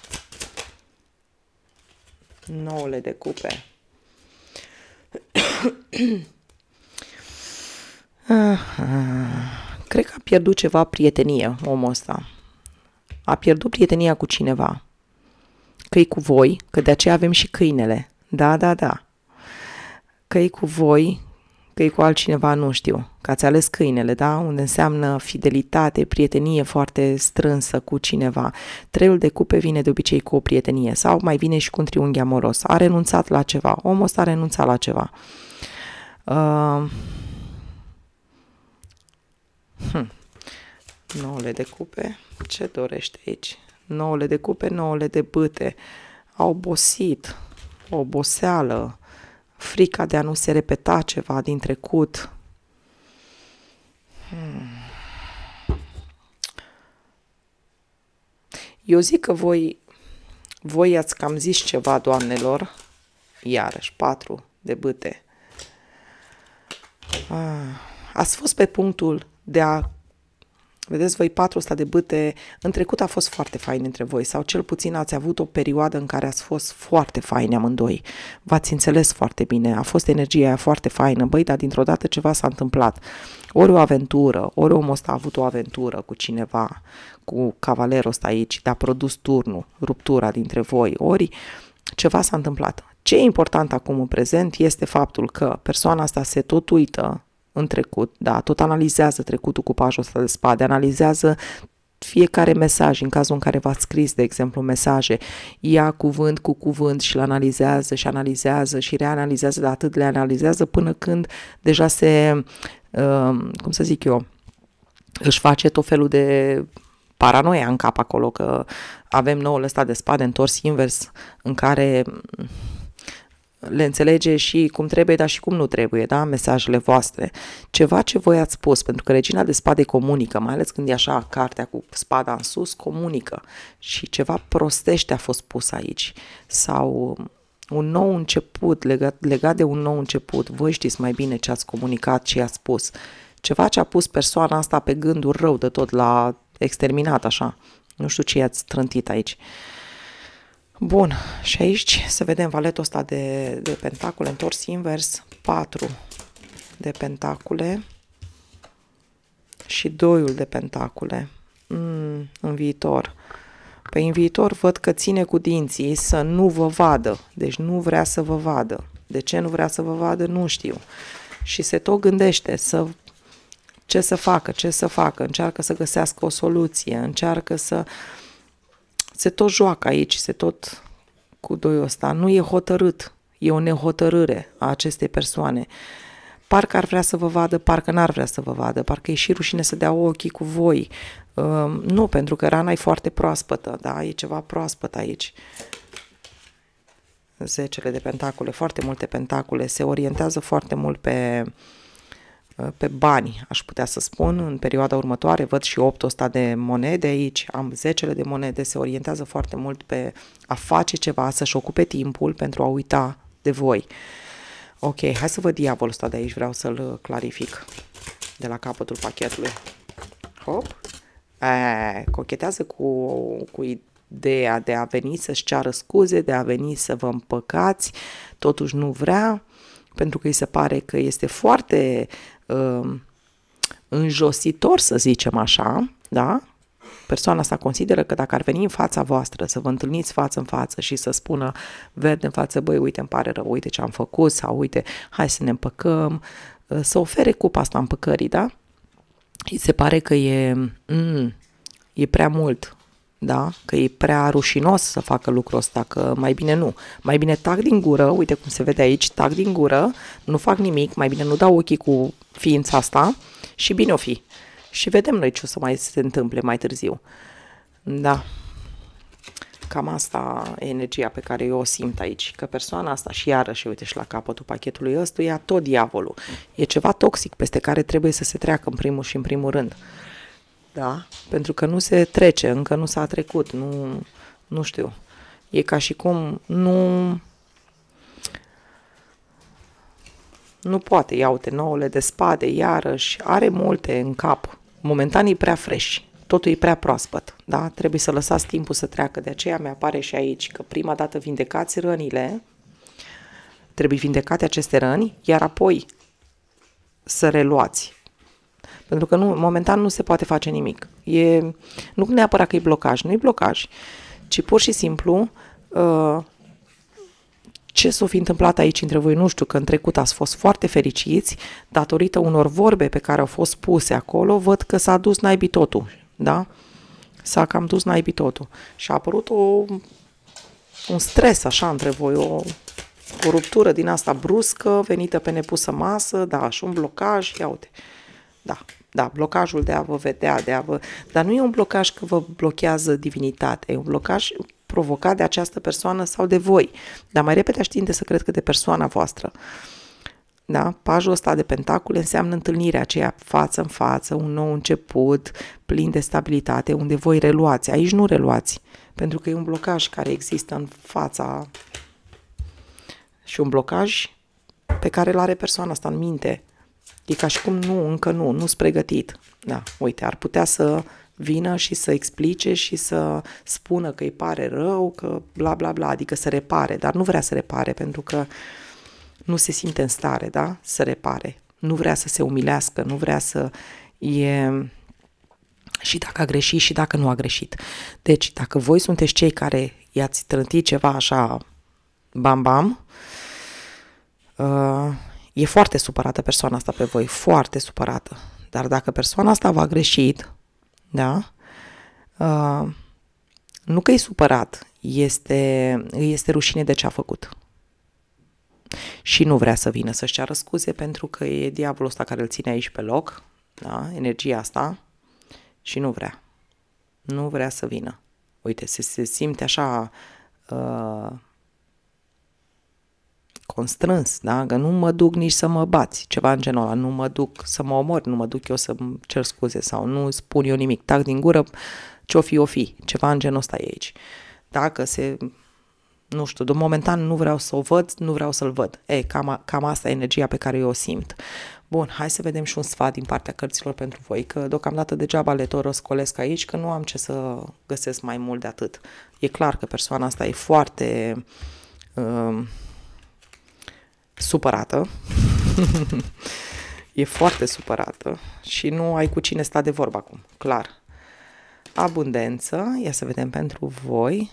Nouăle de cupe. Aha. Cred că a pierdut ceva prietenie omul ăsta. A pierdut prietenia cu cineva. Că-i cu voi, că de aceea avem și câinele. Da, da, da. Că-i cu voi, că-i cu altcineva, nu știu. Că ați ales câinele, da? Unde înseamnă fidelitate, prietenie foarte strânsă cu cineva. Treiul de cupe vine de obicei cu o prietenie sau mai vine și cu un triunghi amoros. A renunțat la ceva. Omul ăsta a renunțat la ceva. Uh... Hmm. Nouăle de cupe. Ce dorește aici? Nouăle de cupe, nouăle de bâte. A obosit. O oboseală. Frica de a nu se repeta ceva din trecut. Hmm. Eu zic că voi, voi ați cam zis ceva, doamnelor. Iarăși, patru de bâte. Ah. Ați fost pe punctul de a... Vedeți voi, patru ăsta de bâte, în trecut a fost foarte fain între voi, sau cel puțin ați avut o perioadă în care ați fost foarte faini amândoi. V-ați înțeles foarte bine, a fost energia aia foarte faină, băi, dar dintr-o dată ceva s-a întâmplat. Ori o aventură, ori omul ăsta a avut o aventură cu cineva, cu cavalerul ăsta aici, de a produs turnul, ruptura dintre voi, ori ceva s-a întâmplat. Ce e important acum în prezent este faptul că persoana asta se tot uită în trecut, da, tot analizează trecutul cu pajul ăsta de spade, analizează fiecare mesaj, în cazul în care v-ați scris, de exemplu, mesaje, ia cuvânt cu cuvânt și îl analizează și analizează și reanalizează, de atât le analizează până când deja se, uh, cum să zic eu, își face tot felul de paranoia în cap acolo, că avem noul ăsta de spade întors invers, în care le înțelege și cum trebuie, dar și cum nu trebuie, da? Mesajele voastre. Ceva ce voi ați spus, pentru că regina de spade comunică, mai ales când e așa cartea cu spada în sus, comunică. Și ceva prostește a fost pus aici. Sau un nou început, legat, legat de un nou început. Voi știți mai bine ce ați comunicat, ce ați spus. Ceva ce a pus persoana asta pe gânduri rău de tot, l-a exterminat așa. Nu știu ce i-ați trântit aici. Bun, și aici să vedem valetul ăsta de, de pentacole întors invers. patru de pentacule și doiul de pentacule. Mm, în viitor. Păi în viitor văd că ține cu dinții să nu vă vadă. Deci nu vrea să vă vadă. De ce nu vrea să vă vadă, nu știu. Și se tot gândește să, ce să facă, ce să facă. Încearcă să găsească o soluție. Încearcă să... Se tot joacă aici, se tot cu doiul ăsta. Nu e hotărât. E o nehotărâre a acestei persoane. Parcă ar vrea să vă vadă, parcă n-ar vrea să vă vadă, parcă e și rușine să dea ochii cu voi. Uh, nu, pentru că rana e foarte proaspătă, da? E ceva proaspăt aici. Zecele de pentacule, foarte multe pentacule, se orientează foarte mult pe, pe bani, aș putea să spun, în perioada următoare. Văd și optul ăsta de monede aici, am zecele de monede, se orientează foarte mult pe a face ceva, să-și ocupe timpul pentru a uita de voi. Ok, hai să văd diavolul ăsta de aici, vreau să-l clarific de la capătul pachetului. Hop. E, cochetează cu, cu ideea de a veni să-și ceară scuze, de a veni să vă împăcați, totuși nu vrea, pentru că îi se pare că este foarte uh, înjositor, să zicem așa, da? Persoana asta consideră că dacă ar veni în fața voastră, să vă întâlniți față în față și să spună verde în față, băi, uite, îmi pare rău, uite ce am făcut, sau uite, hai să ne împăcăm, să ofere cupa asta împăcării, da? Îi se pare că e, mm, e prea mult, da? Că e prea rușinos să facă lucrul ăsta, că mai bine nu. Mai bine tac din gură, uite cum se vede aici, tac din gură, nu fac nimic, mai bine nu dau ochii cu ființa asta și bine o fi. Și vedem noi ce o să mai se întâmple mai târziu. Da. Cam asta e energia pe care eu o simt aici. Că persoana asta, și iarăși, uite, și la capătul pachetului ăstuia, tot diavolul. E ceva toxic peste care trebuie să se treacă în primul și în primul rând. Da? Pentru că nu se trece, încă nu s-a trecut. Nu, nu știu. E ca și cum nu... Nu poate. Ia uite, nouăle de spade, iarăși, are multe în cap. Momentan e prea fresh, totul e prea proaspăt, da? Trebuie să lăsați timpul să treacă, de aceea mi-apare și aici că prima dată vindecați rănile, trebuie vindecate aceste răni, iar apoi să reluați. Pentru că nu, momentan nu se poate face nimic. E, nu neapărat că e blocaj, nu e blocaj, ci pur și simplu... Uh, ce s-a fi întâmplat aici între voi, nu știu, că în trecut ați fost foarte fericiți, datorită unor vorbe pe care au fost puse acolo, văd că s-a dus naibii totul, da? S-a cam dus naibii totul. Și a apărut o, un stres așa între voi, o, o ruptură din asta bruscă, venită pe nepusă masă, da, și un blocaj, ia uite, da, da, blocajul de a vă vedea, de a vă... Dar nu e un blocaj că vă blochează divinitatea, e un blocaj provocat de această persoană sau de voi. Dar mai repede aș tinde să cred că de persoana voastră. Da? Pajul ăsta de pentacule înseamnă întâlnirea aceea față în față, un nou început, plin de stabilitate, unde voi reluați. Aici nu reluați, pentru că e un blocaj care există în fața și un blocaj pe care îl are persoana asta în minte. E ca și cum nu, încă nu, nu-s pregătit. Da, uite, ar putea să vină și să explice și să spună că îi pare rău, că bla bla bla, adică să repare, dar nu vrea să repare pentru că nu se simte în stare, da? Să repare. Nu vrea să se umilească, nu vrea să e... Și dacă a greșit și dacă nu a greșit. Deci, dacă voi sunteți cei care i-ați trântit ceva așa bam bam, uh, e foarte supărată persoana asta pe voi, foarte supărată. Dar dacă persoana asta v-a greșit, da? Uh, nu că e supărat, este, este rușine de ce a făcut. Și nu vrea să vină să-și ceară scuze pentru că e diavolul ăsta care îl ține aici pe loc, da? Energia asta, și nu vrea. Nu vrea să vină. Uite, se, se simte așa uh, constrâns, da? Că nu mă duc nici să mă bați, ceva în genul ăla, nu mă duc să mă omor, nu mă duc eu să-mi cer scuze sau nu spun eu nimic, tac din gură, ce-o fi, o fi, ceva în genul ăsta e aici. Dacă se, nu știu, de momentan nu vreau să o văd, nu vreau să-l văd. E, cam, cam asta e energia pe care eu o simt. Bun, hai să vedem și un sfat din partea cărților pentru voi, că deocamdată degeaba le tot răscolesc aici, că nu am ce să găsesc mai mult de atât. E clar că persoana asta e foarte... Uh, supărată, E foarte supărată și nu ai cu cine sta de vorbă acum, clar. Abundență, ia să vedem pentru voi.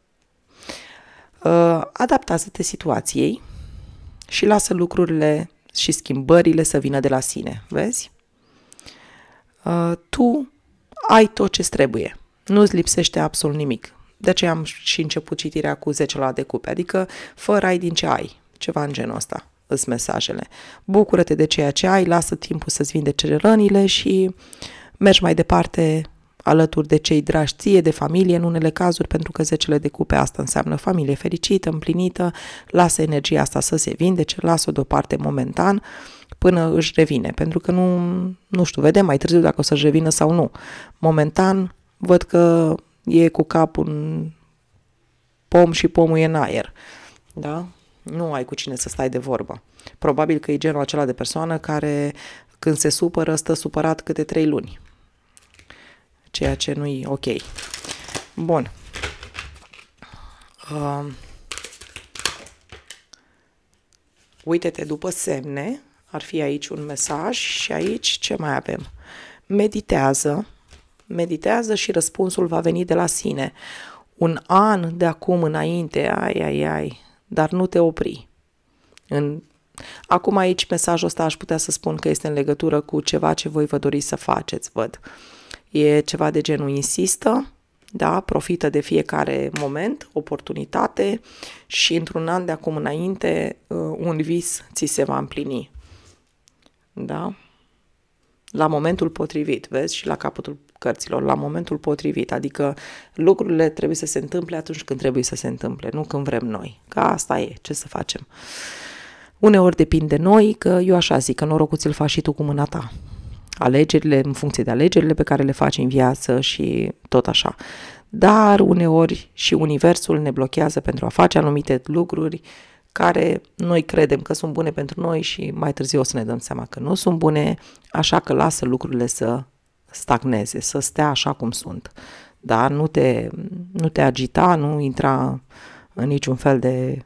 Uh, adaptează-te situației și lasă lucrurile și schimbările să vină de la sine, vezi? Uh, tu ai tot ce trebuie, nu-ți lipsește absolut nimic. De aceea am și început citirea cu zece la de cupe, adică fără ai din ce ai, ceva în genul ăsta, îs mesajele. Bucură-te de ceea ce ai, lasă timpul să-ți vindece rănile și mergi mai departe alături de cei dragi ție, de familie, în unele cazuri, pentru că zecele de cupe asta înseamnă familie fericită, împlinită, lasă energia asta să se vindece, lasă-o deoparte momentan până își revine, pentru că nu, nu știu, vedem mai târziu dacă o să-și revină sau nu. Momentan văd că e cu capul în pom și pomul e în aer, da? Nu ai cu cine să stai de vorbă. Probabil că e genul acela de persoană care când se supără stă supărat câte trei luni. Ceea ce nu-i ok. Bun. Uh, uite-te după semne. Ar fi aici un mesaj și aici ce mai avem? Meditează. Meditează și răspunsul va veni de la sine. Un an de acum înainte, ai, ai, ai, dar nu te opri. În... Acum aici mesajul ăsta aș putea să spun că este în legătură cu ceva ce voi vă doriți să faceți, văd. E ceva de genul insistă, da? Profită de fiecare moment, oportunitate și într-un an de acum înainte un vis ți se va împlini. Da? La momentul potrivit, vezi? Și la capătul cărților, la momentul potrivit, adică lucrurile trebuie să se întâmple atunci când trebuie să se întâmple, nu când vrem noi. Că asta e, ce să facem. Uneori depinde de noi, că eu așa zic, că norocul ți-l faci și tu cu mâna ta. Alegerile, în funcție de alegerile pe care le faci în viață și tot așa. Dar uneori și universul ne blochează pentru a face anumite lucruri care noi credem că sunt bune pentru noi și mai târziu o să ne dăm seama că nu sunt bune, așa că lasă lucrurile să stagneze, să stea așa cum sunt. Dar nu te, nu te agita, nu intra în niciun fel de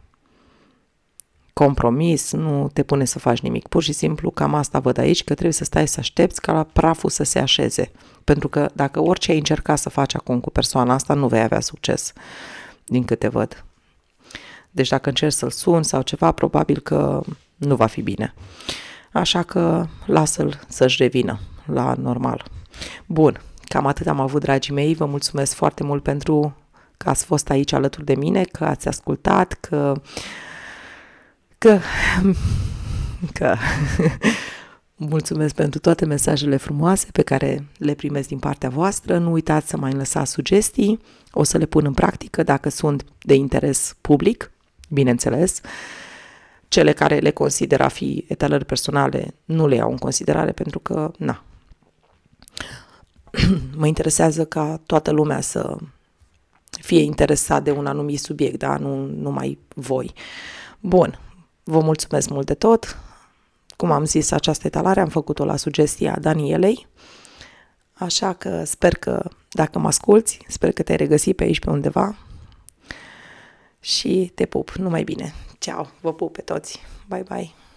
compromis, nu te pune să faci nimic. Pur și simplu cam asta văd aici, că trebuie să stai să aștepți ca la praful să se așeze. Pentru că dacă orice ai încercat să faci acum cu persoana asta, nu vei avea succes, din câte văd. Deci dacă încerci să-l suni sau ceva, probabil că nu va fi bine. Așa că lasă-l să-și revină la normal. Bun, cam atât am avut, dragii mei. Vă mulțumesc foarte mult pentru că ați fost aici alături de mine, că ați ascultat, că că că mulțumesc pentru toate mesajele frumoase pe care le primesc din partea voastră. Nu uitați să mai lăsați sugestii, o să le pun în practică dacă sunt de interes public, bineînțeles. Cele care le consider a fi etalări personale nu le iau în considerare pentru că, na, mă interesează ca toată lumea să fie interesat de un anumit subiect, da? Nu numai voi. Bun, vă mulțumesc mult de tot. Cum am zis, această etalare am făcut-o la sugestia Danielei, așa că sper că, dacă mă asculți, sper că te-ai regăsit pe aici pe undeva și te pup. Numai bine! Ceau! Vă pup pe toți! Bye, bye!